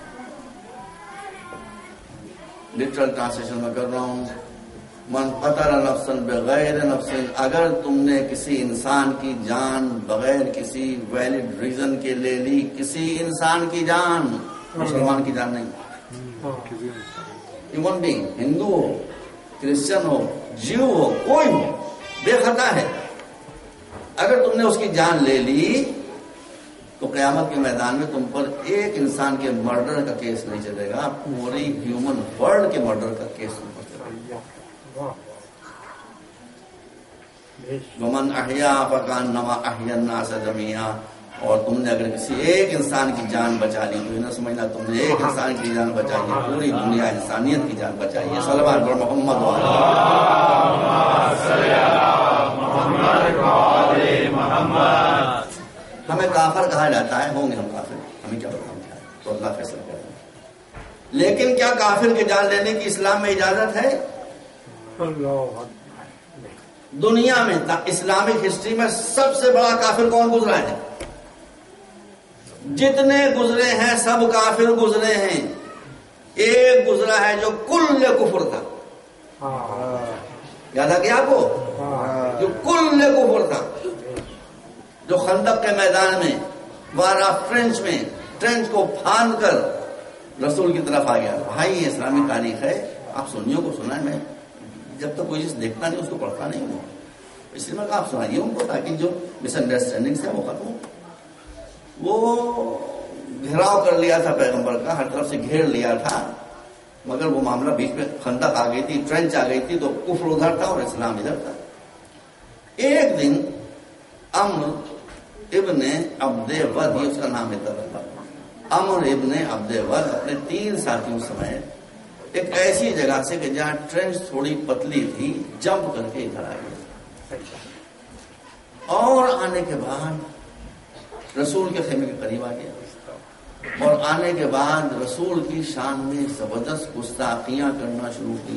لٹرل ٹرانسلیشن میں کر رہا ہوں، من قتل نفسا بغیر نفس، اگر تم نے کسی انسان کی جان بغیر کسی ویلڈ ریزن کے لے لی، کسی انسان کی جان، مسلمان کی جان نہیں، ہیومن بینگ، ہندو ہو، کرسچن ہو، جیو ہو، کوئی ہو، بے خطا ہے، اگر تم نے اس کی جان لے لی تو قیامت کے میدان میں تم پر ایک انسان کے مرڈر کا کیس نہیں چلے گا، پوری ہیومن ورلڈ کے مرڈر کا کیس تم پر چلے گا. ومن احیا فکانما احیا الناس جمیعا. اور تم نے اگر کسی ایک انسان کی جان بچا لی تو یہ نہ سمجھنا تم نے ایک انسان کی جان بچائی ہے، پوری دنیا انسانیت کی جان بچائی ہے. صلوات بر محمد محمد. ہمیں کافر کہا جاتا ہے، ہوں گے ہم کافر، ہمیں کیا پتا ہم کیا ہے، تو اللہ فیصلہ کرے گا. لیکن کیا کافر کی جان لینے کی اسلام میں اجازت ہے؟ دنیا میں اسلامک ہسٹری میں سب سے بڑا کافر کون گزرا ہے؟ جتنے گزرے ہیں سب کافر گزرے ہیں. ایک گزرا ہے جو کل کفر تھا، یاد آ گیا آپ کو؟ جو کل کفر تھا، جو خندق کے میدان میں وار آف ٹرنچ میں ٹرنچ کو پھاند کر رسول کی طرف آ گیا. بھائی یہ اسلامی تاریخ ہے، آپ سنیوں کو سنا ہے، میں جب تک کوئی چیز دیکھتا نہیں اس کو پڑھتا نہیں ہوں، اس لیے میں کہا آپ سنائیے ان کو تاکہ جو مس انڈرسٹینڈنگ ہے وہ ختم ہو. وہ گھیراؤ کر لیا تھا پیغمبر کا، ہر طرف سے گھیر لیا تھا، مگر وہ معاملہ بیچ میں خندق آ گئی تھی، ٹرنچ آ گئی تھی، تو کفر ادھر تھا اور اسلام ادھر تھا. ایک دن امر ابن عبد ود، یہ اس کا نام ہے تبا، امر ابن عبد ود اپنے تین ساتھیوں سمیت ایک ایسی جگہ سے کہ جہاں ٹرنچ تھوڑی پتلی تھی، جمپ کر کے ادھر آ گیا. اور آنے کے بعد رسول کے خیمے کے قریب آ گیا، اور آنے کے بعد رسول کی شان میں زبردست گستاخیاں کرنا شروع کی.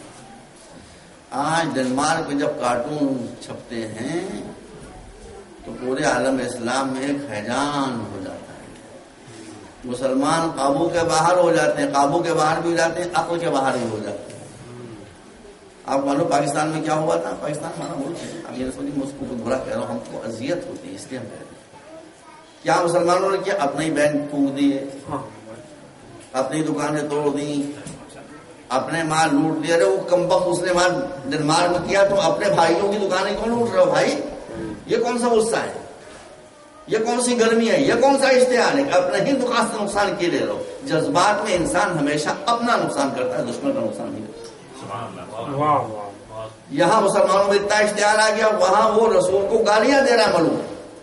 آج ڈنمارک میں جب کارٹون چھپتے ہیں تو پورے عالم اسلام میں ایک حیران ہو جاتا ہے. مسلمان قابو کے باہر ہو جاتے ہیں، قابو کے باہر بھی ہو جاتے ہیں، عقل کے باہر بھی ہو جاتے ہیں. آپ معلوم پاکستان میں کیا ہوا تھا؟ پاکستان ہمارا ملک ہے، اب یہ سوچیں میں اس کو برا کہہ رہا ہوں، ہم کو اذیت ہوتی ہے اس لیے ہم کہہ رہے ہیں. کیا مسلمانوں نے کیا؟ اپنے ہی بینک پھونک دیے، اپنی دکانیں توڑ دی، اپنے مال لوٹ دیا. وہ کمبخت اس نے مال ڈنمارک میں کیا تو اپنے بھائیوں کی دکانیں کیوں لوٹ رہے ہو بھائی؟ یہ کون سا غصہ ہے؟ یہ کون سی گرمی ہے، یہ کون سا اشتعال ہے کہ اپنے ہی نقصان سے نقصان کیے لے رہو. جذبات میں انسان ہمیشہ اپنا نقصان کرتا ہے، دشمن کا نقصان نہیں کرتا. یہاں مسلمانوں میں اتنا اشتعال آ گیا، وہاں وہ رسول کو گالیاں دے رہا معلوم،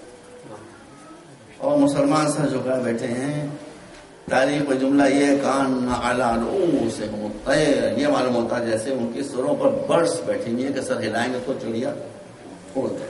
اور مسلمان سر جھکائے بیٹھے ہیں. تاریخ میں جملہ یہ کان علی رؤوسہم الطیر، یہ معلوم ہوتا ہے جیسے ان کی سروں پر برڈس بیٹھی ہوئی ہے کہ سر ہلائیں گے تو چڑیا اڑ جائے.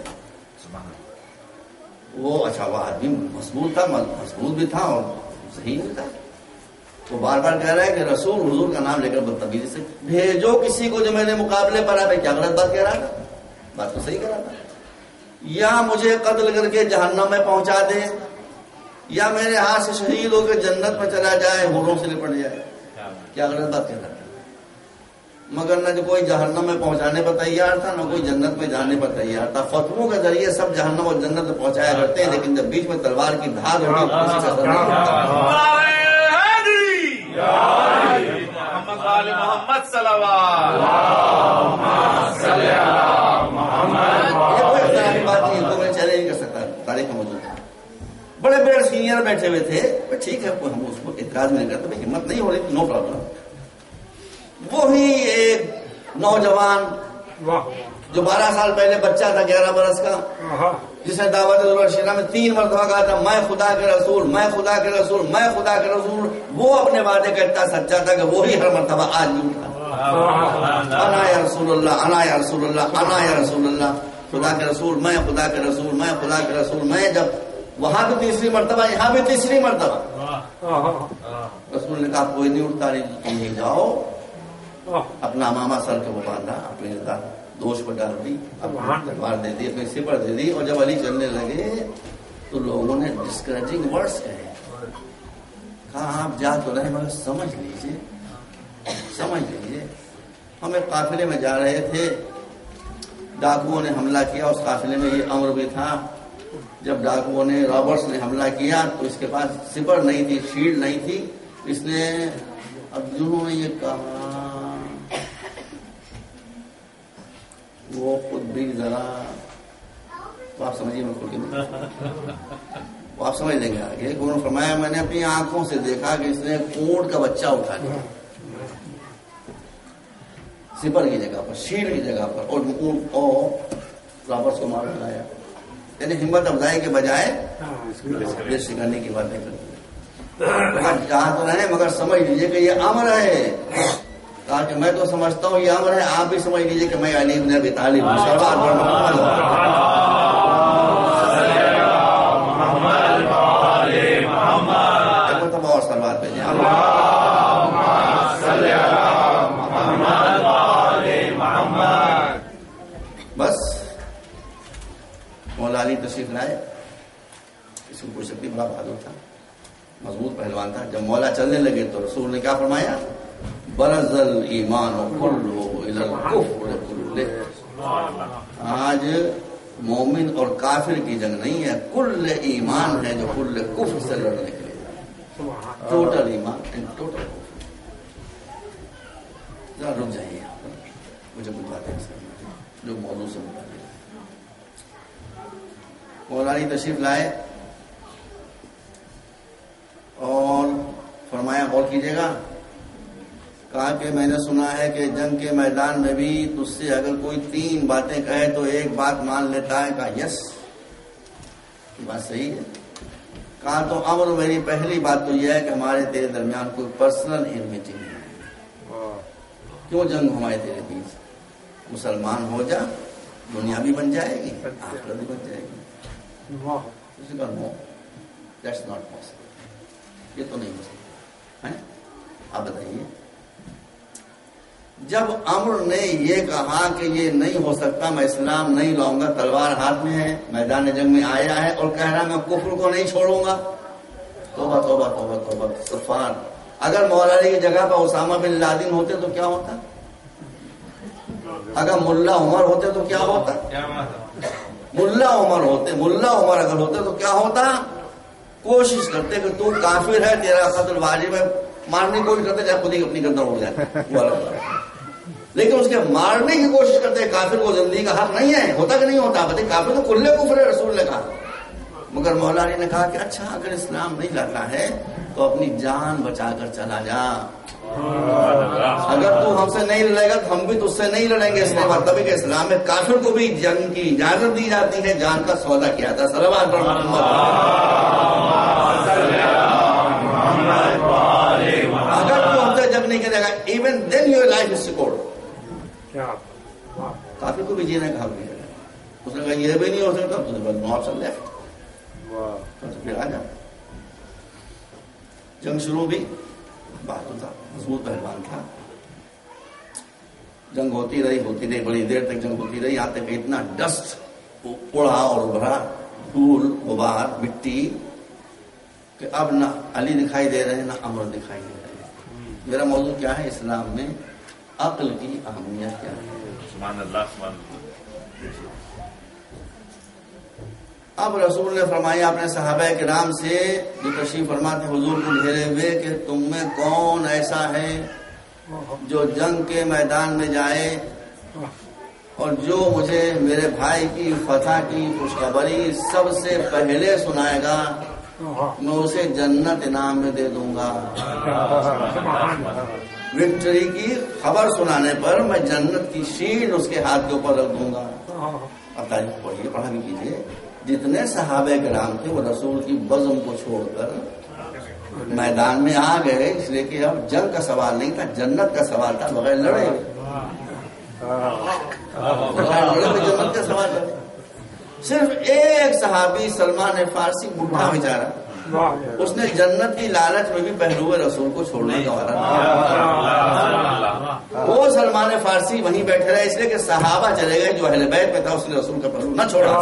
وہ اچھا وہ آدمی مضبوط تھا، مضبوط بھی تھا اور صحیح بھی تھا. تو بار بار کہہ رہا ہے کہ رسول حضور کا نام لے کر بدتمیزی سے بھیجو کسی کو جو میرے مقابلے پر آ. کیا غلط بات کہہ رہا تھا؟ بات تو صحیح کہہ رہا تھا. یا مجھے قتل کر کے جہنم میں پہنچا دے، یا میرے ہاتھ سے شہید ہو کے جنت میں چلا جائے، حوروں سے لپٹ جائے. کیا غلط بات کہہ رہا تھا؟ مگر نہ جو کوئی جہنم میں پہنچانے پر تیار تھا، نہ کوئی جنت میں جانے پر تیار تھا. فتووں کے ذریعے سب جہنم اور جنت میں پہنچایا کرتے ہیں، لیکن جب بیچ میں تلوار کی دھار ہوتی ہے تو کسی کا سر نہیں ہوتا. محمد آل محمد صلوات. یہ کوئی اختلافی بات نہیں ہے، تو میں چیلنج نہیں کر سکتا، تاریخ میں موجود ہے. بڑے بڑے سینئر بیٹھے ہوئے تھے، ٹھیک ہے ہم اس کو اعتراض نہیں کرتے، ہمت نہیں ہو رہی، نو پرابلم. وہی ایک نوجوان جو بارہ سال پہلے بچہ تھا، گیارہ برس کا، جس نے دعوت شیرہ میں تین مرتبہ کہا تھا میں خدا کے رسول، میں خدا کے رسول، میں خدا کے رسول، وہ اپنے وعدے کا اتنا سچا تھا کہ وہی ہر مرتبہ آج بھی اٹھا انا یا رسول اللہ، انا یا رسول اللہ، انا یا رسول اللہ، خدا کے رسول، میں خدا کے رسول، میں خدا کے رسول. میں جب وہاں بھی تیسری مرتبہ، یہاں بھی تیسری مرتبہ، رسول نے کہا کوئی نہیں اٹھتا، تم نہیں جاؤ. اپنا امامہ سر کے وہ باندھا، اپنی دوش پر ڈال دی، تلوار دے دی، اپنی سپر دے دی. اور جب علی چلنے لگے تو لوگوں نے ڈسکریجنگ ورڈز کہے. کہا آپ جا تو رہے مگر سمجھ لیجیے، سمجھ لیجیے. ہم ایک قافلے میں جا رہے تھے، ڈاکوؤں نے حملہ کیا، اس قافلے میں یہ امر بھی تھا. جب ڈاکوؤں نے، رابرٹس نے حملہ کیا تو اس کے پاس سپر نہیں تھی، شیلڈ نہیں تھی. اس نے اب جنہوں نے یہ کہا وہ خود بھی ذرا، تو آپ سمجھیے میں کھل کے وہ آپ سمجھ لیں گے آگے. انہوں نے فرمایا میں نے اپنی آنکھوں سے دیکھا کہ اس نے اونٹ کا بچہ اٹھا لیا سپر کی جگہ پر، شیلڈ کی جگہ پر، اور اونٹ اور رابرٹس کو مار ڈایا. یعنی ہمت افزائی کے بجائے بیش کرنے کی باتیں کرتی. کہا تو رہے مگر سمجھ لیجیے کہ یہ امر ہے. کہا کہ میں تو سمجھتا ہوں یہ امر ہے، آپ بھی سمجھ لیجیے کہ میں علی بن ابی طالب ہوں. اور سلوات بھیجیں. بس مولا علی تشریف لائے. اس کو پوچھ سکتی، بڑا بہادر تھا، مضبوط پہلوان تھا. جب مولا چلنے لگے تو رسول نے کیا فرمایا؟ برز الایمان کلہ الی الکفر کلہ. آج مومن اور کافر کی جنگ نہیں ہے، کل ایمان ہے جو کل کفر سے لڑنے کے لیے. ٹوٹل ایمان اینڈ ٹوٹل کفر. ذرا رک جائیے یہاں پر، مجھے کچھ باتیں جو موضوع سے متعلق. مولانا تشریف لائے اور فرمایا غور کیجیے گا. کہا کہ میں نے سنا ہے کہ جنگ کے میدان میں بھی تجھ سے اگر کوئی تین باتیں کہے تو ایک بات مان لیتا ہے. کہا یس، یہ بات صحیح ہے. کہا تو امر میری پہلی بات تو یہ ہے کہ ہمارے تیرے درمیان کوئی پرسنل انمیٹی نہیں ہے. کیوں جنگ ہمارے تیرے بیچ؟ مسلمان ہو جا، دنیا بھی بن جائے گی، آخرت بھی بن جائے گی. اسی کا نو، دیٹس ناٹ پاسبل. یہ تو نہیں ہو سکتا. آپ بتائیے، جب امر نے یہ کہا کہ یہ نہیں ہو سکتا، میں اسلام نہیں لاؤں گا، تلوار ہاتھ میں ہے، میدان جنگ میں آیا ہے اور کہہ رہا میں کفر کو نہیں چھوڑوں گا. توبہ توبہ توبہ توبہ استغفار. اگر مولا علی کی جگہ پر اسامہ بن لادن ہوتے تو کیا ہوتا؟ اگر ملا عمر ہوتے تو کیا ہوتا؟ ملا عمر ہوتے ملا عمر اگر ہوتے تو کیا ہوتا؟ کوشش کرتے کہ تو کافر ہے، تیرا قتل واجب ہے، مارنے کی کوشش کرتے چاہے خود ہی اپنی گردن اڑ جائے. لیکن اس کے مارنے کی کوشش کرتے کافر کو زندگی کا حق نہیں ہے. ہوتا کہ نہیں ہوتا؟ بتائیے. کافر تو کلے کفر ہے، رسول نے کہا، مگر مولا علی نے کہا کہ اچھا اگر اسلام نہیں لاتا ہے تو اپنی جان بچا کر چلا جا، اگر تو ہم سے نہیں لڑے گا تو ہم بھی تجھ سے نہیں لڑیں گے۔ اس نے مطلب ہے کہ اسلام میں کافر کو بھی جنگ کی اجازت دی جاتی ہے، جان کا سودا کیا تھا۔ صلوات پر محمد۔ اگر تو ہم سے جنگ نہیں کرے گا even then your life is secured, کافر کو بھی جینے کا حق دیا۔ اس نے کہا یہ بھی نہیں ہو سکتا تو نو آپشن لیفٹ، پھر آ جا۔ جنگ شروع بھی، بات تھا مضبوط پہلوان تھا، جنگ ہوتی رہی ہوتی رہی بڑی دیر تک جنگ ہوتی رہی، آتے کہ اتنا ڈسٹ اڑا اور ابھرا، دھول غبار مٹی، کہ اب نہ علی دکھائی دے رہے ہیں نہ عمر دکھائی دے رہے ہیں۔ میرا موضوع کیا ہے؟ اسلام میں عقل کی اہمیت کیا ہے؟ سبحان اللہ سبحان اللہ۔ اب رسول نے فرمایا اپنے صحابہ کرام سے جو تشریف فرماتے حضور کو گھیرے ہوئے کہ تم میں کون ایسا ہے جو جنگ کے میدان میں جائے اور جو مجھے میرے بھائی کی فتح کی خوشخبری سب سے پہلے سنائے گا، میں اسے جنت انعام میں دے دوں گا۔ وکٹری کی خبر سنانے پر میں جنت کی شیلڈ اس کے ہاتھ کے اوپر رکھ دوں گا۔ اب تاریخ پڑھیے، پڑھا بھی کیجیے۔ جتنے صحابہ کرام تھے وہ رسول کی بزم کو چھوڑ کر میدان میں آ گئے، اس لیے کہ اب جنگ کا سوال نہیں تھا، جنت کا سوال تھا، بغیر لڑے بغیر لڑے جنت کا سوال تھا۔ صرف ایک صحابی سلمان فارسی بڈھا بیچارہ، اس نے جنت کی لالچ میں بھی پہلو رسول کو چھوڑنے کا وعدہ کیا۔ وہ سلمان فارسی وہیں بیٹھے رہے، اس لیے کہ صحابہ چلے گئے، جو اہل بیت میں تھا اس نے رسول کا پہلو نہ چھوڑا۔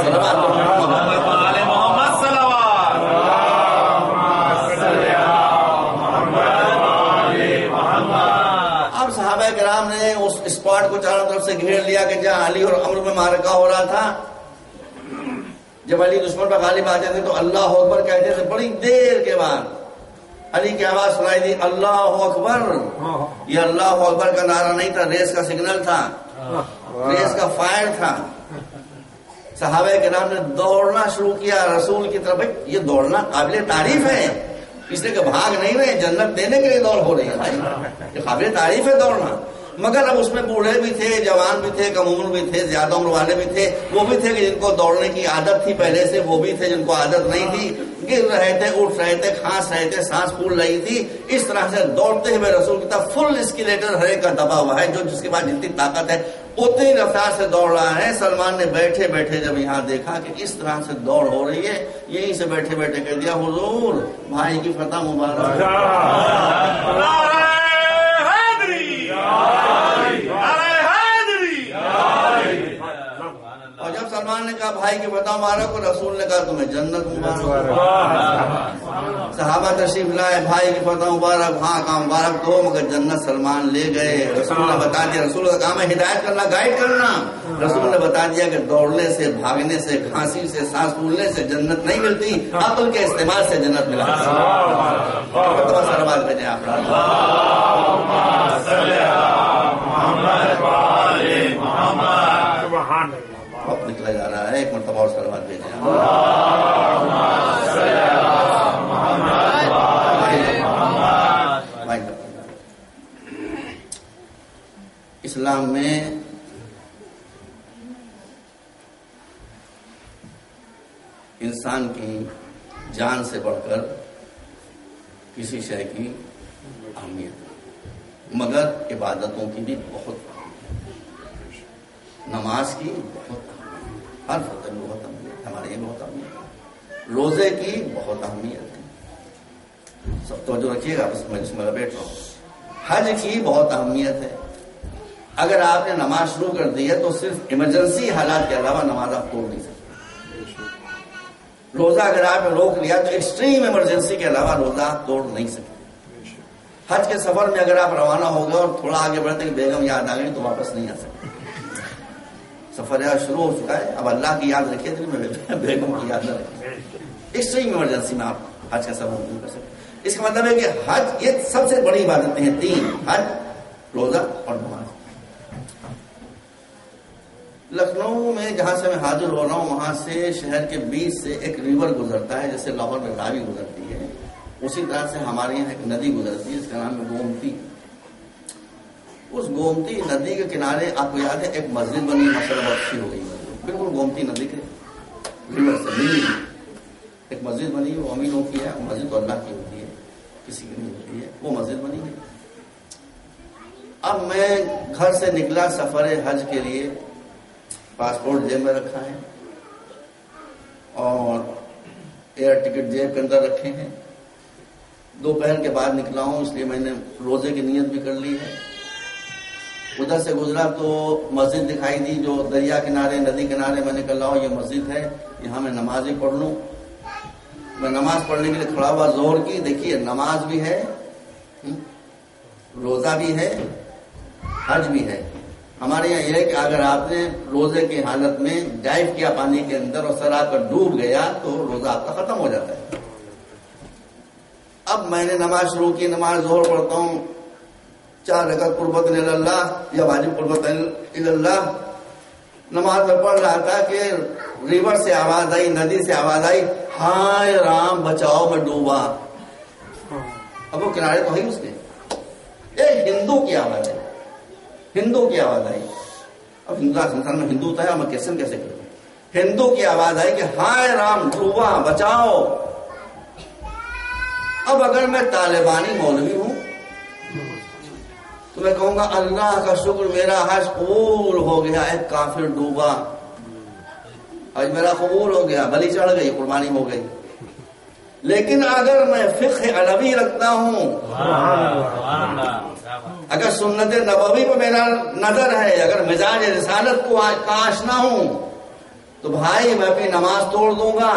اب صحابہ کرام نے اس اسپاٹ کو چاروں طرف سے گھیر لیا کہ جہاں علی اور عمر میں معرکہ ہو رہا تھا۔ جب علی دشمن پر غالب آتے تھے تو اللہ اکبر کہتے تھے، بڑی دیر کے بعد علی کی آواز سنائی دی، اللہ اکبر۔ یہ اللہ اکبر کا نعرہ نہیں تھا، ریس کا سگنل تھا، ریس کا فائر تھا۔ صحابہ کرام نے دوڑنا شروع کیا رسول کی طرف۔ یہ دوڑنا قابل تعریف ہے، اس لیے کہ بھاگ نہیں رہے، جنت دینے کے لیے دوڑ ہو رہی ہے بھائی، یہ قابل تعریف ہے دوڑنا۔ مگر اب اس میں بوڑھے بھی تھے، جوان بھی تھے، کم عمر بھی تھے، زیادہ عمر والے بھی تھے، وہ بھی تھے کہ جن کو دوڑنے کی عادت تھی پہلے سے، وہ بھی تھے جن کو عادت نہیں تھی، گر رہے تھے، اٹھ رہے تھے، کھانس رہے تھے، سانس پھول رہی تھی۔ اس طرح سے دوڑتے ہوئے رسول کی طرف فل اسکیلیٹر ہر ایک کا دبا ہوا ہے، جو جس کے بعد جتنی طاقت ہے اتنی رفتار سے دوڑ رہا ہے۔ سلمان نے بیٹھے بیٹھے جب یہاں دیکھا کہ اس طرح سے دوڑ ہو رہی ہے، یہیں سے بیٹھے بیٹھے کہہ دیا، حضور بھائی کی فتح مبارک۔ اور جب سلمان نے کہا بھائی کی فتح مبارک، اور رسول نے کہا تمہیں جنت مبارک۔ صحابہ تشریف لائے، بھائی کی فتح مبارک، ہاں کام مبارک تو مگر جنت سلمان لے گئے۔ رسول نے بتا دیا، رسول کا کام ہے ہدایت کرنا، گائیڈ کرنا۔ رسول نے بتا دیا کہ دوڑنے سے، بھاگنے سے، کھانسی سے، سانس پھولنے سے جنت نہیں ملتی، عقل کے استعمال سے جنت ملا۔ سلوات بھیجیں آپ۔ وقت نکلا جا رہا ہے، ایک مرتبہ اور سلوات بھیجیں۔ اسلام میں انسان کی جان سے بڑھ کر کسی شے کی اہمیت، مگر عبادتوں کی بھی بہت اہمیت، نماز کی بہت اہمیت، ہر فرض بہت اہمیت، ہمارے یہ بہت اہمیت ہے، روزے کی بہت اہمیت ہے، سب توجہ رکھیے گا، بس میں جس میں بیٹھ رہا ہوں۔ حج کی بہت اہمیت ہے، اگر آپ نے نماز شروع کر دی ہے تو صرف ایمرجنسی حالات کے علاوہ نماز آپ توڑ نہیں سکتے۔ روزہ اگر آپ نے روک لیا تو ایکسٹریم ایمرجنسی کے علاوہ روزہ آپ توڑ نہیں سکتے۔ حج کے سفر میں اگر آپ روانہ ہو گئے اور تھوڑا آگے بڑھتے کہ بیگم یاد آ گئی تو واپس نہیں آ سکتے۔ سفر شروع ہو چکا ہے، اب اللہ کی یاد رکھیے تو بیگم کی یاد نہ رکھیے۔ ایکسٹریم ایمرجنسی میں آپ حج کا سفر نہیں کر سکتے۔ اس کا مطلب ہے کہ حج یہ سب سے بڑی عبادتیں ہیں تین، حج، روزہ اور نماز۔ لکھنؤ میں جہاں سے میں حاضر ہو رہا ہوں وہاں سے شہر کے بیچ سے ایک ریور گزرتا ہے، جیسے لاہور میں راوی گزرتی ہے، اسی طرح سے ہمارے یہاں ایک ندی گزرتی ہے، اس کا نام ہے گومتی۔ اس گومتی ندی کے کنارے آپ کو یاد ہے ایک مسجد بنی، ماشاءاللہ بہت اچھی ہو گئی مسجد، بالکل گومتی ندی کے ریور سے ملی ایک مسجد بنی، وہ امینوں کی ہے، مسجد تو اللہ کی ہوتی ہے، کسی کی نہیں ہوتی ہے، وہ مسجد بنی ہے۔ اب میں گھر سے نکلا سفر حج کے لیے، پاسپورٹ جیب میں رکھا ہے اور ایئر ٹکٹ جیب کے اندر رکھے ہیں، دوپہر کے بعد نکلا ہوں، اس لیے میں نے روزے کی نیت بھی کر لی ہے۔ ادھر سے گزرا تو مسجد دکھائی دی جو دریا کنارے ندی کنارے، میں نے کہا لاؤ یہ مسجد ہے، یہاں میں نماز ہی پڑھ لوں۔ میں نماز پڑھنے کے لیے کھڑا ہوا، زور کی، دیکھیے نماز بھی ہے، روزہ بھی ہے، حج بھی ہے۔ ہمارے یہاں یہ ہے کہ اگر آپ نے روزے کی حالت میں ڈائیو کیا پانی کے اندر اور سر آپ کا ڈوب گیا تو روزہ آپ کا ختم ہو جاتا ہے۔ اب میں نے نماز شروع کی، نماز ظہر پڑھتا ہوں، چار رکعت قربت اللہ یا واجب قربت اللہ، نماز میں پڑھ رہا تھا کہ ریور سے آواز آئی، ندی سے آواز آئی، ہائے رام بچاؤ میں ڈوبا۔ اب وہ کنارے تو ہی اس کے، ایک ہندو کی آواز ہے، ہندو کی آواز آئی۔ اب ہندوستان میں ہندو تھا، میں کیسے کیسے کروں، ہندو کی آواز آئی کہ ہائے رام ڈوبا بچاؤ۔ اب اگر میں طالبانی مولوی ہوں تو میں کہوں گا اللہ کا شکر میرا حج قبول ہو گیا، ایک کافر ڈوبا، حج میرا قبول ہو گیا، بلی چڑھ گئی، قربانی ہو گئی۔ لیکن اگر میں فقہ علوی رکھتا ہوں، اگر سنت نبوی پہ میرا نظر ہے، اگر مزاج رسالت کو کا آشنا ہوں تو بھائی میں اپنی نماز توڑ دوں گا۔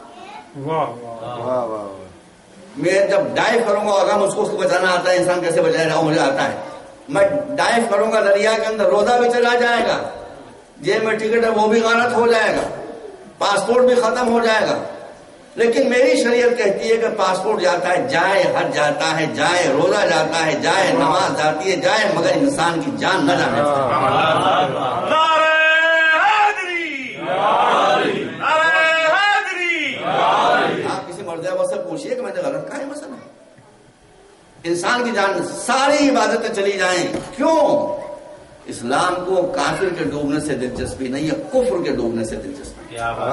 میں جب ڈائیو کروں گا، اگر مجھ کو اس کو بچانا آتا ہے، انسان کیسے بچائے گا، مجھے آتا ہے، میں ڈائیو کروں گا دریا کے اندر، روزہ بھی چلا جائے گا، جیب میں ٹکٹ ہے وہ بھی غارت ہو جائے گا، پاسپورٹ بھی ختم ہو جائے گا۔ لیکن میری شریعت کہتی ہے کہ پاسپورٹ جاتا ہے جائے، حج جاتا ہے جائے، روزہ جاتا ہے جائے، نماز جاتی ہے جائے، مگر انسان کی جان نہ جانے۔ آپ کسی مرد سے پوچھئے کہ میں نے غلط کہا ہے مسئلہ، انسان کی جان، ساری عبادتیں چلی جائیں، کیوں؟ اسلام کو کافر کے ڈوبنے سے دلچسپی نہیں ہے، کفر کے ڈوبنے سے دلچسپی۔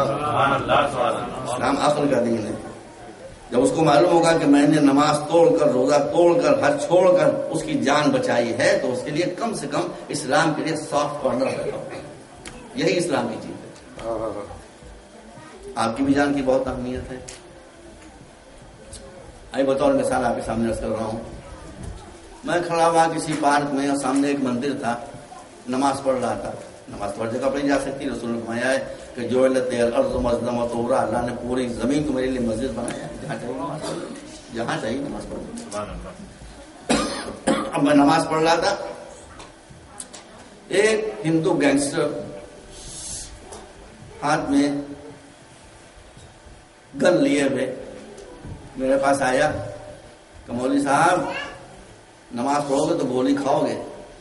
اسلام عقل کا دین ہے۔ جب اس کو معلوم ہوگا کہ میں نے نماز توڑ کر، روزہ توڑ کر، حج چھوڑ کر اس کی جان بچائی ہے، تو اس کے لیے کم سے کم اسلام کے لیے سافٹ کارنر رکھا ہوگا۔ یہی اسلام کی چیز ہے۔ آپ کی بھی جان کی بہت اہمیت ہے۔ آئی بطور مثال آپ کے سامنے عرض کر رہا ہوں، میں کھڑا ہوا کسی پارک میں اور سامنے ایک مندر تھا، نماز پڑھ رہا تھا۔ نماز پڑھ جگہ پڑھی جا سکتی، رسول نے فرمایا ہے کہ جو الارض مسجدا طہورا، اللہ نے پوری زمین کو میرے لیے مسجد بنایا، جہاں چاہیے نماز پڑھ لو، جہاں چاہیے نماز پڑھ لو۔ اب میں نماز پڑھ رہا تھا، ایک ہندو گینگسٹر ہاتھ میں گن لیے ہوئے میرے پاس آیا کہ مولوی صاحب نماز پڑھو گے تو گولی کھاؤ گے۔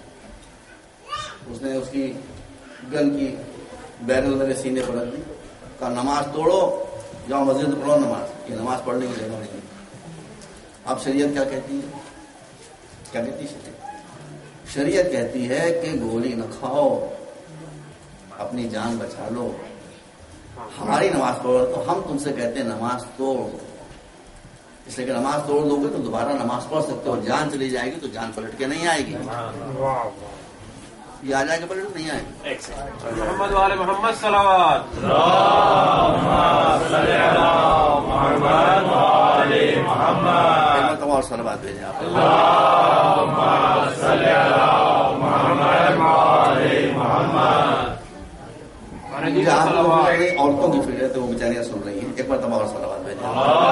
اس نے اس کی گن کی بیرل میرے سینے پر رکھ دی، کہا نماز توڑو، جاؤ مسجد میں پڑھو نماز، یہ نماز پڑھنے کی جگہ نہیں۔ اب شریعت کیا کہتی ہے؟ کیا کہتی ہے شریعت؟ شریعت کہتی ہے کہ گولی نہ کھاؤ، اپنی جان بچا لو۔ ہماری نماز پڑھو تو ہم تم سے کہتے ہیں نماز توڑ دو، اس لیے کہ نماز توڑ دو گے تو دوبارہ نماز پڑھ سکتے ہو، جان چلی جائے گی تو جان پلٹ کے نہیں آئے گی۔ یہ آ جائے گا پلٹ نہیں آئے گی۔ محمد والے محمد صلوات، تم اور صلوات بھیجیں آپ۔ مجھے آپ عورتوں کی فکر ہے تو وہ بیچاریاں سن رہی ہیں، ایک بار تم اور صلوات بھیجیں۔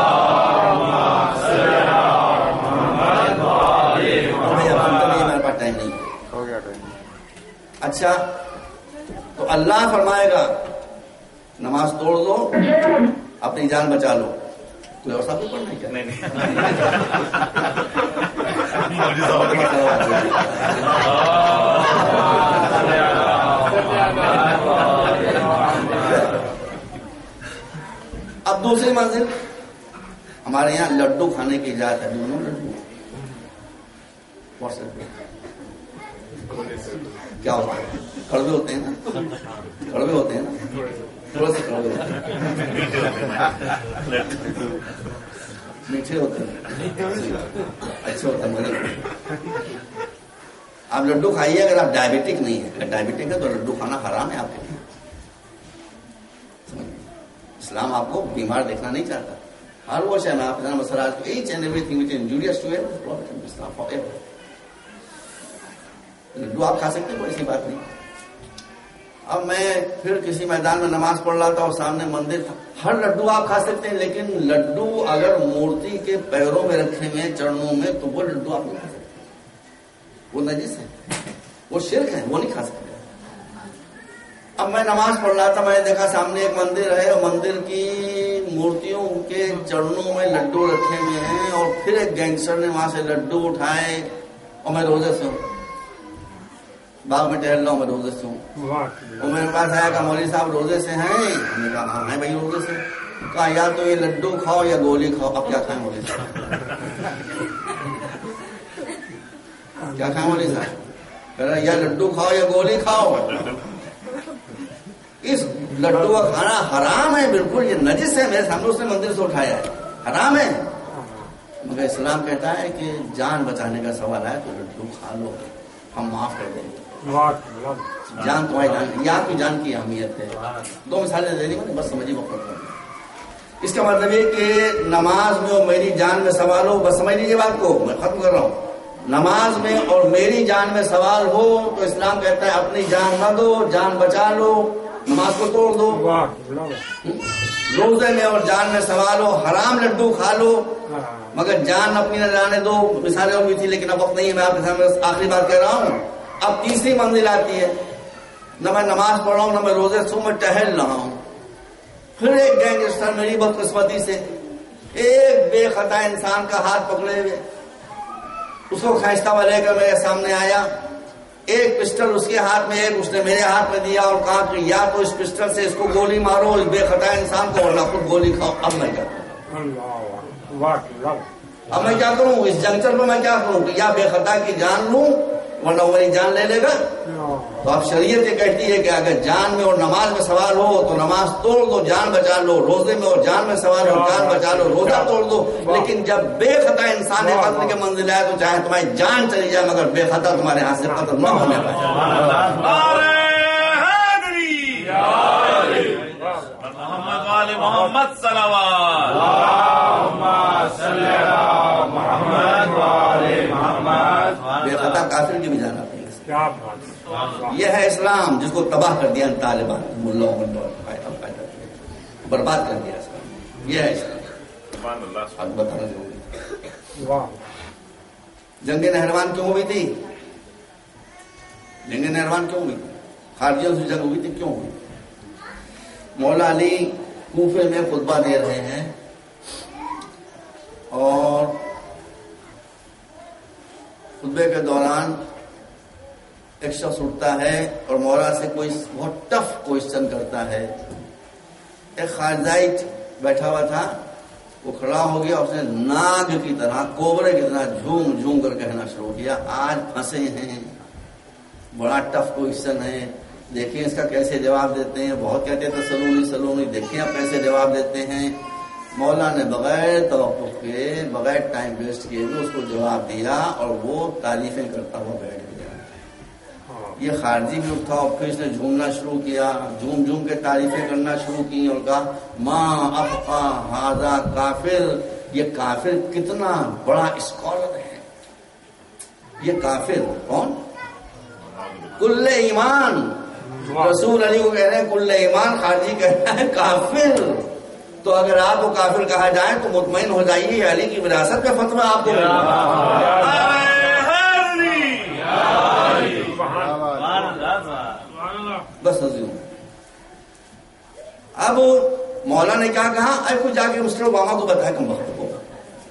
میرے پاس ٹائم نہیں ہے۔ اچھا تو اللہ فرمائے گا نماز توڑ دو، اپنی جان بچا لو، کوئی اور سب کو پڑھنا ہے کیا؟ نہیں نہیں اب دوسری منزل ہمارے یہاں لڈو کھانے کی اجازت ہے. دونوں لڈو کیا ہوتا ہے؟ کڑوے ہوتے ہیں نا, کڑوے ہوتے ہیں نا, تھوڑے سے کڑوے ہوتے ہیں, میٹھے ہوتے ہیں, اچھے ہوتے ہیں مزے. آپ لڈو کھائیے اگر آپ ڈائبٹک نہیں ہے. اگر ڈائبٹک ہے تو لڈو کھانا حرام ہے آپ کے لیے. اسلام آپ کو بیمار دیکھنا نہیں چاہتا. ہر وہ شے میں آپ مسئلہ each and everything which injurious to Islam. لڈو آپ کھا سکتے ہیں, کوئی ایسی بات نہیں. اب میں پھر کسی میدان میں نماز پڑھ رہا تھا اور سامنے مندر تھا. ہر لڈو آپ کھا سکتے ہیں, لیکن لڈو اگر مورتی کے پیروں میں رکھے ہوئے چرنوں میں تو وہ لڈو آپ نہیں کھا سکتے, وہ نجس ہے, وہ شرک ہے, وہ نہیں کھا سکتے. اب میں نماز پڑھ رہا تھا, میں نے دیکھا سامنے ایک مندر ہے اور مندر کی مورتیوں کے چرنوں میں لڈو رکھے ہوئے ہیں, اور پھر ایک گینگسٹر نے وہاں سے لڈو اٹھائے, اور میں روزے سے ہوں, باغ میں ٹہل رہا ہوں, میں روزے سے ہوں. وہ میرے پاس آیا کہ مولوی صاحب روزے سے ہیں؟ میں نے کہا ہاں ہے بھائی روزے سے. کہا یا تو یہ لڈو کھاؤ یا گولی کھاؤ. اب کیا کھائیں مولوی صاحب, کیا کھائیں مولوی صاحب؟ کہہ رہا یا لڈو کھاؤ یا گولی کھاؤ. اس لڈو کا کھانا حرام ہے بالکل, یہ نجس ہے. میرے سامنے اس نے مندر سے اٹھایا ہے, حرام ہے. مگر اسلام کہتا ہے کہ جان بچانے کا سوال ہے تو لڈو کھا لو, ہم معاف کر دیں گے. جان تمہاری جان, یا تو جان کی اہمیت ہے. دو مثالیں دے دی میں نے, بس سمجھیے وقت. اس کا مطلب یہ کہ نماز میں اور میری جان میں سوال ہو, بس سمجھ لیجیے بات کو, میں ختم کر رہا ہوں. نماز میں اور میری جان میں سوال ہو تو اسلام کہتا ہے اپنی جان نہ دو, جان بچا لو, نماز کو توڑ دو. روزے میں اور جان میں سوال ہو, حرام لڈو کھا لو مگر جان اپنی نہ جانے دو. مثالیں ہوئی تھی لیکن اب وقت نہیں ہے, میں آپ کے سامنے آخری بات کہہ رہا ہوں. اب تیسری منزل آتی ہے, نہ میں نماز پڑھ رہا ہوں, نہ میں روزے سے میں ٹہل رہا ہوں. پھر ایک گینگسٹر میری بدقسمتی سے ایک بے خطا انسان کا ہاتھ پکڑے ہوئے اس کو کھینچتا ہوا لے کر میرے سامنے آیا. ایک پسٹل اس کے ہاتھ میں, ایک اس نے میرے ہاتھ میں دیا اور کہا کہ یا تو اس پسٹل سے اس کو گولی مارو, اس بے خطا انسان کو, ورنہ خود گولی کھاؤ. اب میں کیا کروں, اب میں کیا کروں اس جنکچر پہ, میں کیا کروں کہ یا بے خطا کی جان لوں ورنہ وہ میری جان لے لے گا. تو اب شریعت یہ کہتی ہے کہ اگر جان میں اور نماز میں سوال ہو تو نماز توڑ دو, جان بچا لو. روزے میں اور جان میں سوال ہو, جان بچا لو, روزہ توڑ دو. لیکن جب بے خطا انسان ہے قتل کے منزل آئے تو چاہے تمہاری جان چلی جائے مگر بے خطا تمہارے ہاتھ سے قتل نہ ہونے پائے. محمد والے محمد صلوات. بے خطا کافر کی بھی جان آتی ہے. یہ ہے اسلام جس کو تباہ کر دیا طالبان, برباد کر دیا اسلام. یہ ہے اسلام. بتانا ضروری. جنگ نہروان کیوں ہوئی تھی؟ جنگ نہروان کیوں ہوئی تھی؟ خارجیوں سے جنگ ہوئی تھی, کیوں ہوئی؟ مولا علی کوفے میں خطبہ دے رہے ہیں اور خطبے کے دوران ایک شخص اٹھتا ہے اور مولا سے کوئی بہت ٹف کوشچن کرتا ہے. ایک خارجائی بیٹھا ہوا تھا, وہ کھڑا ہو گیا, اس نے ناگ کی طرح, کوبرے کی طرح جھوم جھوم کر کہنا شروع کیا, آج پھنسے ہیں, بڑا ٹف کوشچن ہے, دیکھیں اس کا کیسے جواب دیتے ہیں. بہت کہتے تھے سلونی سلونی, دیکھیں اب کیسے جواب دیتے ہیں. مولا نے بغیر توقف کے, بغیر ٹائم ویسٹ کیے ہوئے اس کو جواب دیا اور وہ تعریفیں کرتا ہوا بیٹھ گیا. یہ خارجی بھی اٹھا اور پھر اس نے جھومنا شروع کیا, جھوم جھوم کے تعریفیں کرنا شروع کی اور کہا ماں افقا ھذا کافر, یہ کافر کتنا بڑا اسکالر ہے. یہ کافر کون؟ کل ایمان. رسول علی کو کہہ رہے ہیں کل ایمان, خارجی کہتا ہے کافر. تو اگر آپ کو کافر کہا جائے تو مطمئن ہو جائیے, علی کی وراثت کا فتویٰ آپ کو بس نظر. اب مولا نے کیا کہا, اب کچھ جا کے مسٹر اوباما کو بتایا کم وقت کو.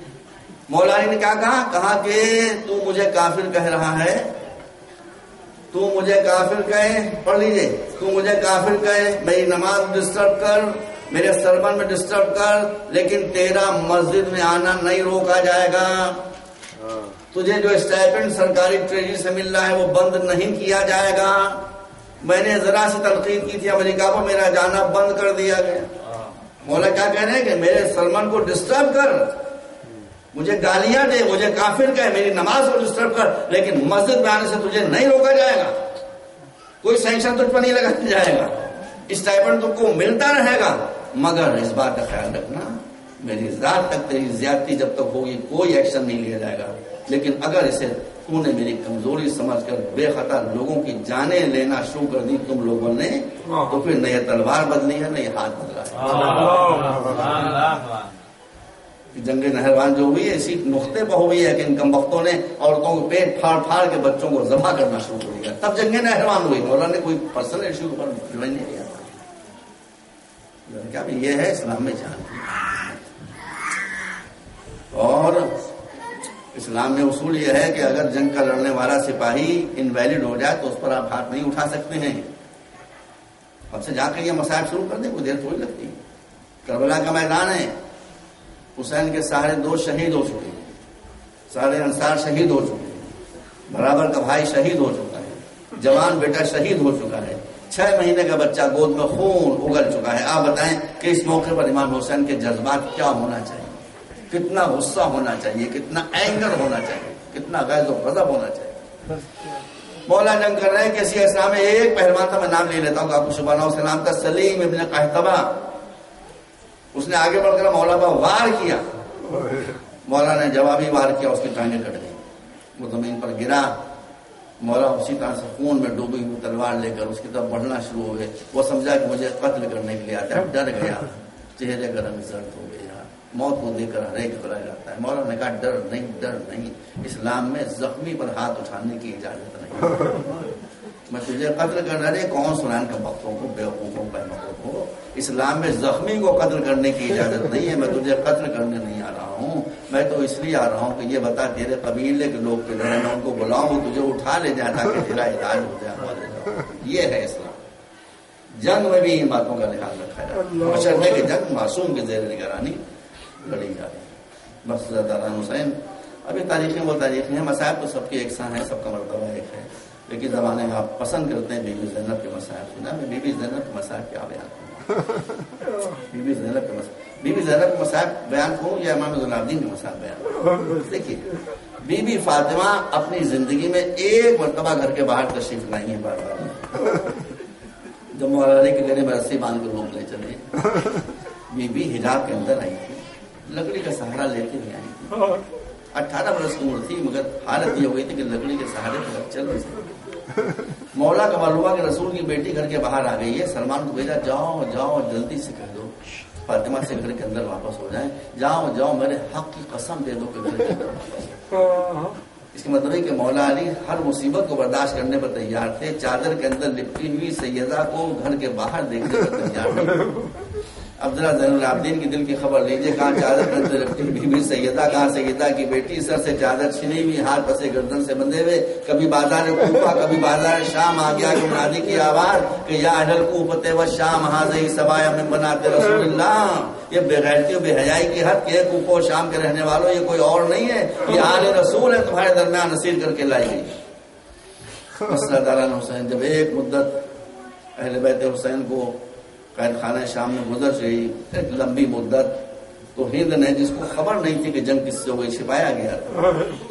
مولا علی نے کیا کہا, کہا کہ تو مجھے کافر کہہ رہا ہے تو مجھے کافر کہے، پڑھ لیجئے، تو مجھے کافر کہے، میری نماز ڈسٹرب کر، میرے سرمن میں ڈسٹرب کر، لیکن تیرا مسجد میں آنا نہیں روکا جائے گا۔ تجھے جو اسٹائپنڈ سرکاری ٹریجری سے مل رہا ہے وہ بند نہیں کیا جائے گا۔ میں نے ذرا سی تنقید کی تھی امریکہ کو، میرا جانا بند کر دیا گیا۔ مولا کیا کہہ رہے ہیں کہ میرے سلمان کو ڈسٹرب کر، مجھے گالیاں دے، مجھے کافر کہے، میری نماز کو ڈسٹرب کر، لیکن مسجد میں آنے سے تجھے نہیں روکا جائے گا، کوئی سینکشن تجھ پر نہیں لگایا جائے گا، اسٹائپنڈ تم کو ملتا رہے گا، مگر اس بات کا خیال رکھنا میری ذات تک تیری زیادتی جب تک ہوگی کوئی ایکشن نہیں لیا جائے گا، لیکن اگر اسے تو نے میری کمزوری سمجھ کر بے خطا لوگوں کی جانیں لینا شروع کر دی تم لوگوں نے، تو پھر نہ یہ تلوار بدلی ہے نہ یہ ہاتھ بدلا ہے۔ جنگ نہروان جو ہوئی ہے اسی نقطے پر ہوئی ہے کہ ان کم وقتوں نے عورتوں کو پیٹ پھاڑ پھاڑ کے بچوں کو ذبح کرنا شروع کر دیا، تب جنگ نہروان ہوئی۔ مولا نے کوئی پرسنل ایشو پر جوائن نہیں کیا تھا، کیا بھی یہ ہے اسلام میں جان۔ اور اسلام میں اصول یہ ہے کہ اگر جنگ کا لڑنے والا سپاہی انویلڈ ہو جائے تو اس پر آپ ہاتھ نہیں اٹھا سکتے ہیں۔ اب سے جا کر یہ مسائل شروع کر دیں، کوئی دیر تھوڑی لگتی۔ کربلا کا میدان ہے، حسین کے سارے دوست شہید ہو چکے ہیں، سارے انصار شہید ہو چکے ہیں، برابر کا بھائی شہید ہو چکا ہے، جوان بیٹا شہید ہو چکا ہے، چھ مہینے کا بچہ گود میں خون اگل چکا ہے۔ آپ بتائیں کہ اس موقع پر امام حسین کے جذبات کیا ہونا چاہیے، کتنا غصہ ہونا چاہیے، کتنا اینگر ہونا چاہیے، کتنا غیظ و غضب ہونا چاہیے۔ مولا جنگ کر رہے ہیں کہ اسی اسلام میں ایک پہلوان تھا، میں نام لے لیتا ہوں، آپ کو شبانہ سے نام تھا سلیم ابن قحطبہ۔ اس نے آگے بڑھ کر مولا پر وار کیا، مولا نے جوابی وار کیا، اس کی ٹانگیں کٹ گئی، وہ زمین پر گرا۔ مولا اسی طرح سے خون میں ڈوبی ہوئی تلوار لے کر اس کی طرف بڑھنا شروع ہو گئے۔ وہ سمجھا کہ مجھے قتل کرنے کے لیے آتا ہے، ڈر گیا، چہرے کا رنگ زرد ہو گیا، موت کو دیکھ کر ہر ایک گھبرا جاتا ہے۔ مولا نے کہا ڈر نہیں، ڈر نہیں، اسلام میں زخمی پر ہاتھ اٹھانے کی اجازت نہیں، میں تجھے قتل کرنا رہے کون سنان کے وقتوں کو، بیوقوفوں بہنوں کو، اسلام میں زخمی کو قتل کرنے کی اجازت نہیں ہے، میں تجھے قتل کرنے نہیں آ رہا ہوں، میں تو اس لیے آ رہا ہوں کہ یہ بتا تیرے قبیلے کے لوگ کدھر ہیں، میں ان کو بلاؤں تجھے اٹھا لے جائیں تاکہ تیرا علاج ہو جائے۔ یہ ہے اسلام۔ جنگ میں بھی ان باتوں کا لحاظ رکھا جائے، بشرطے کہ جنگ معصوم کے زیر نگرانی لڑی جائے۔ بس داران حسین ابھی تاریخیں وہ تاریخیں ہیں، مسائل تو سب کے یکساں ہیں، سب کا مرتبہ ایک ہے، لیکن زمانے میں آپ پسند کرتے ہیں بی بی زینب کے مسائل سنا، میں بی بی زینب کے مسائل کیا بیان کروں، بی بی زینب کے مسائل بی بی زینب کے مسائل بیان کروں یا امام زین العابدین کے مسائل بیان کروں؟ دیکھیے، بی بی فاطمہ اپنی زندگی میں ایک مرتبہ گھر کے باہر تشریف لائی ہیں، بار بار جب مولا علی کے گلے میں رسی باندھ کر لوگ لے چلے، بی بی حجاب کے اندر آئی تھی، لکڑی کا سہارا لے کے بھی آئی تھی، اٹھارہ برس کی عمر تھی، مگر حالت یہ ہو گئی تھی کہ لکڑی کے سہارے پر چل رہی تھی۔ مولا کا معلوم ہوا کہ رسول کی بیٹی گھر کے باہر آ گئی ہے، سلمان کو بھیجا جاؤ جاؤ جلدی سے کہہ دو فاطمہ سے گھر کے اندر واپس ہو جائیں، جاؤ جاؤ میرے حق کی قسم دے دو کہ گھر کے اندر واپس ہو۔ اس کا مطلب ہے کہ مولا علی ہر مصیبت کو برداشت کرنے پر تیار تھے، چادر کے اندر لپٹی ہوئی سیدہ کو گھر کے باہر دیکھنے پر تیار نہیں۔ اب ذرا زین العابدین کی دل کی خبر لیجیے، کہاں چادر کے اندر لپٹی بی بی سیدہ، کہاں سیدہ کی بیٹی، سر سے چادر چھنی ہوئی، ہاتھ پسے گردن سے بندھے ہوئے، کبھی بازار کوفہ کبھی بازار شام آ گیا کہ منادی کی آواز کہ یا اہل الکوفۃ والشام ھذہ سبایا من بنات رسول اللہ، یہ بے غیرتی و بے حیائی کی حد کہ کوفہ و شام کے رہنے والوں یہ کوئی اور نہیں ہے، یہ آل رسول ہے تمہارے درمیان اسیر کر کے لائی گئی۔ مسئلہ داران حسین جب ایک مدت اہل بیت حسین کو قید خانہ شام میں گزر گئی، ایک لمبی مدت، تو ہند نے جس کو خبر نہیں تھی کہ جنگ کس سے ہو گئی چھپایا گیا تھا،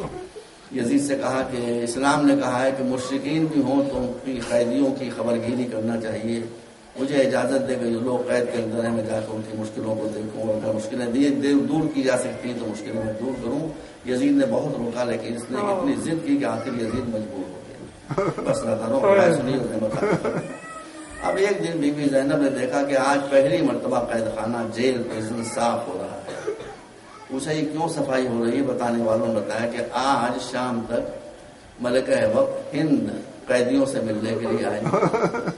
یزید سے کہا کہ اسلام نے کہا ہے کہ مشرکین بھی ہوں تو ان کی قیدیوں کی خبر گیری کرنا چاہیے، مجھے اجازت دے کہ جو لوگ قید کے اندر ہیں میں جا کر ان کی مشکلوں کو دیکھوں، اگر مشکلیں دور کی جا سکتی ہیں تو مشکلیں میں دور کروں۔ یزید نے بہت روکا لیکن اس نے اتنی ضد کی کہ آخر یزید مجبور ہو گیا، بس نظروں سنی اس نے بتا۔ اب ایک دن بی بی زینب نے دیکھا کہ آج پہلی مرتبہ قید خانہ جیل پریزن صاف ہو رہا ہے، پوچھا یہ کیوں صفائی ہو رہی ہے؟ بتانے والوں نے بتایا کہ آج شام تک ملکہ وقت ہند قیدیوں سے ملنے کے لیے آئے۔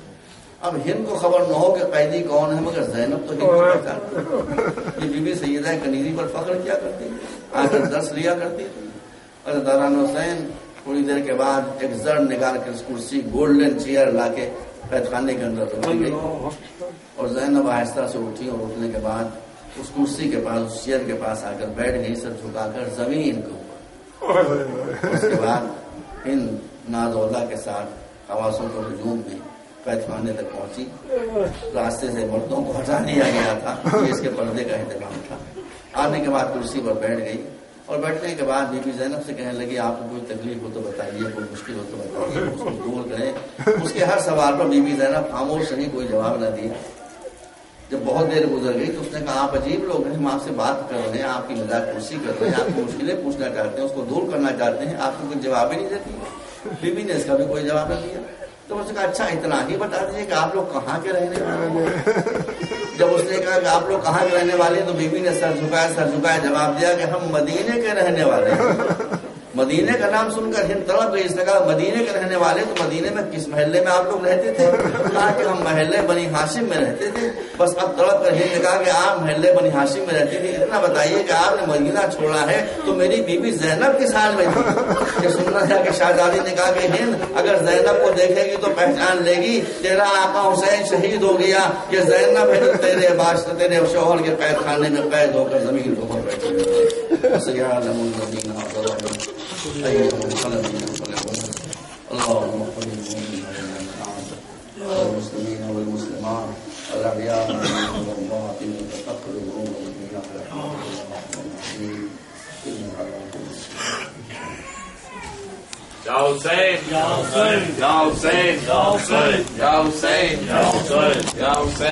اب ہند کو خبر نہ ہو کہ قیدی کون ہے، مگر زینب تو ہند کو پہچانتی، یہ بی بی سیدہ کنیری پر فخر کیا کرتی، آ کر درس لیا کرتی۔ اور داران حسین تھوڑی دیر کے بعد ایک زر نکال کر کرسی گولڈن چیئر لا کے قید خانے کے اندر رکھ گئی اور زینب آہستہ سے اٹھی اور اٹھنے کے بعد اس کرسی کے پاس اس چیئر کے پاس آ کر بیٹھ گئی سر جھکا کر زمین کے اوپر. اس کے بعد ہند ناز اولا کے ساتھ حواسوں کے ہجوم میں قید خانے تک پہنچی. راستے سے مردوں کو ہٹا دیا گیا تھا, یہ اس کے پردے کا اہتمام تھا. آنے کے بعد کرسی پر بیٹھ گئی اور بیٹھنے کے بعد بی بی زینب سے کہنے لگی آپ کو کوئی تکلیف ہو تو بتائیے, کوئی مشکل ہو تو بتائیے, اس کو دور کریں. اس کے ہر سوال پر بی بی زینب خاموش رہی, کوئی جواب نہ دیا. جب بہت دیر گزر گئی تو اس نے کہا آپ عجیب لوگ ہیں, ہم آپ سے بات کر رہے ہیں, آپ کی مزاج کرسی کر رہے ہیں, آپ کی مشکلیں پوچھنا چاہتے ہیں, اس کو دور کرنا چاہتے ہیں, آپ کو کوئی جواب ہی نہیں دیتی. بی بی نے اس کا بھی کوئی جواب نہ دیا. تو اس نے کہا اچھا اتنا ہی بتا دیجیے کہ آپ لوگ کہاں کے رہنے والے. جب اس نے کہا کہ آپ لوگ کہاں کے رہنے والے ہیں تو بی بی نے سر جھکایا سر جھکایا جواب دیا کہ ہم مدینے کے رہنے والے ہیں. مدینے کا نام سن کر ہند تڑپ گئی. اس نے کہا مدینے کے رہنے والے تو مدینے میں کس محلے میں آپ لوگ رہتے تھے؟ کہا کہ ہم محلے بنی ہاشم میں رہتے تھے. بس اب تڑپ کر ہند نے کہا کہ آپ محلے بنی ہاشم میں رہتے تھے, اتنا بتائیے کہ آپ نے مدینہ چھوڑا ہے تو میری بیوی زینب کس حال میں تھی؟ یہ سننا تھا کہ شہزادی نے کہا کہ ہند اگر زینب کو دیکھے گی تو پہچان لے گی تیرا آقا حسین شہید ہو گیا, یہ زینب ہے جو تیرے بادشاہ تیرے شوہر کے قید خانے میں قید ہو کر زمین کے اوپر بیٹھی ہے. اللهم اغفر للمؤمنين والمسلمين والمسلمات الأحياء منهم والأموات إنك تغفر الذنوب إنك Ya Hussein, Ya Hussein, Ya Hussein, Ya Hussein, Ya Hussein, Ya Hussein, Ya Hussein.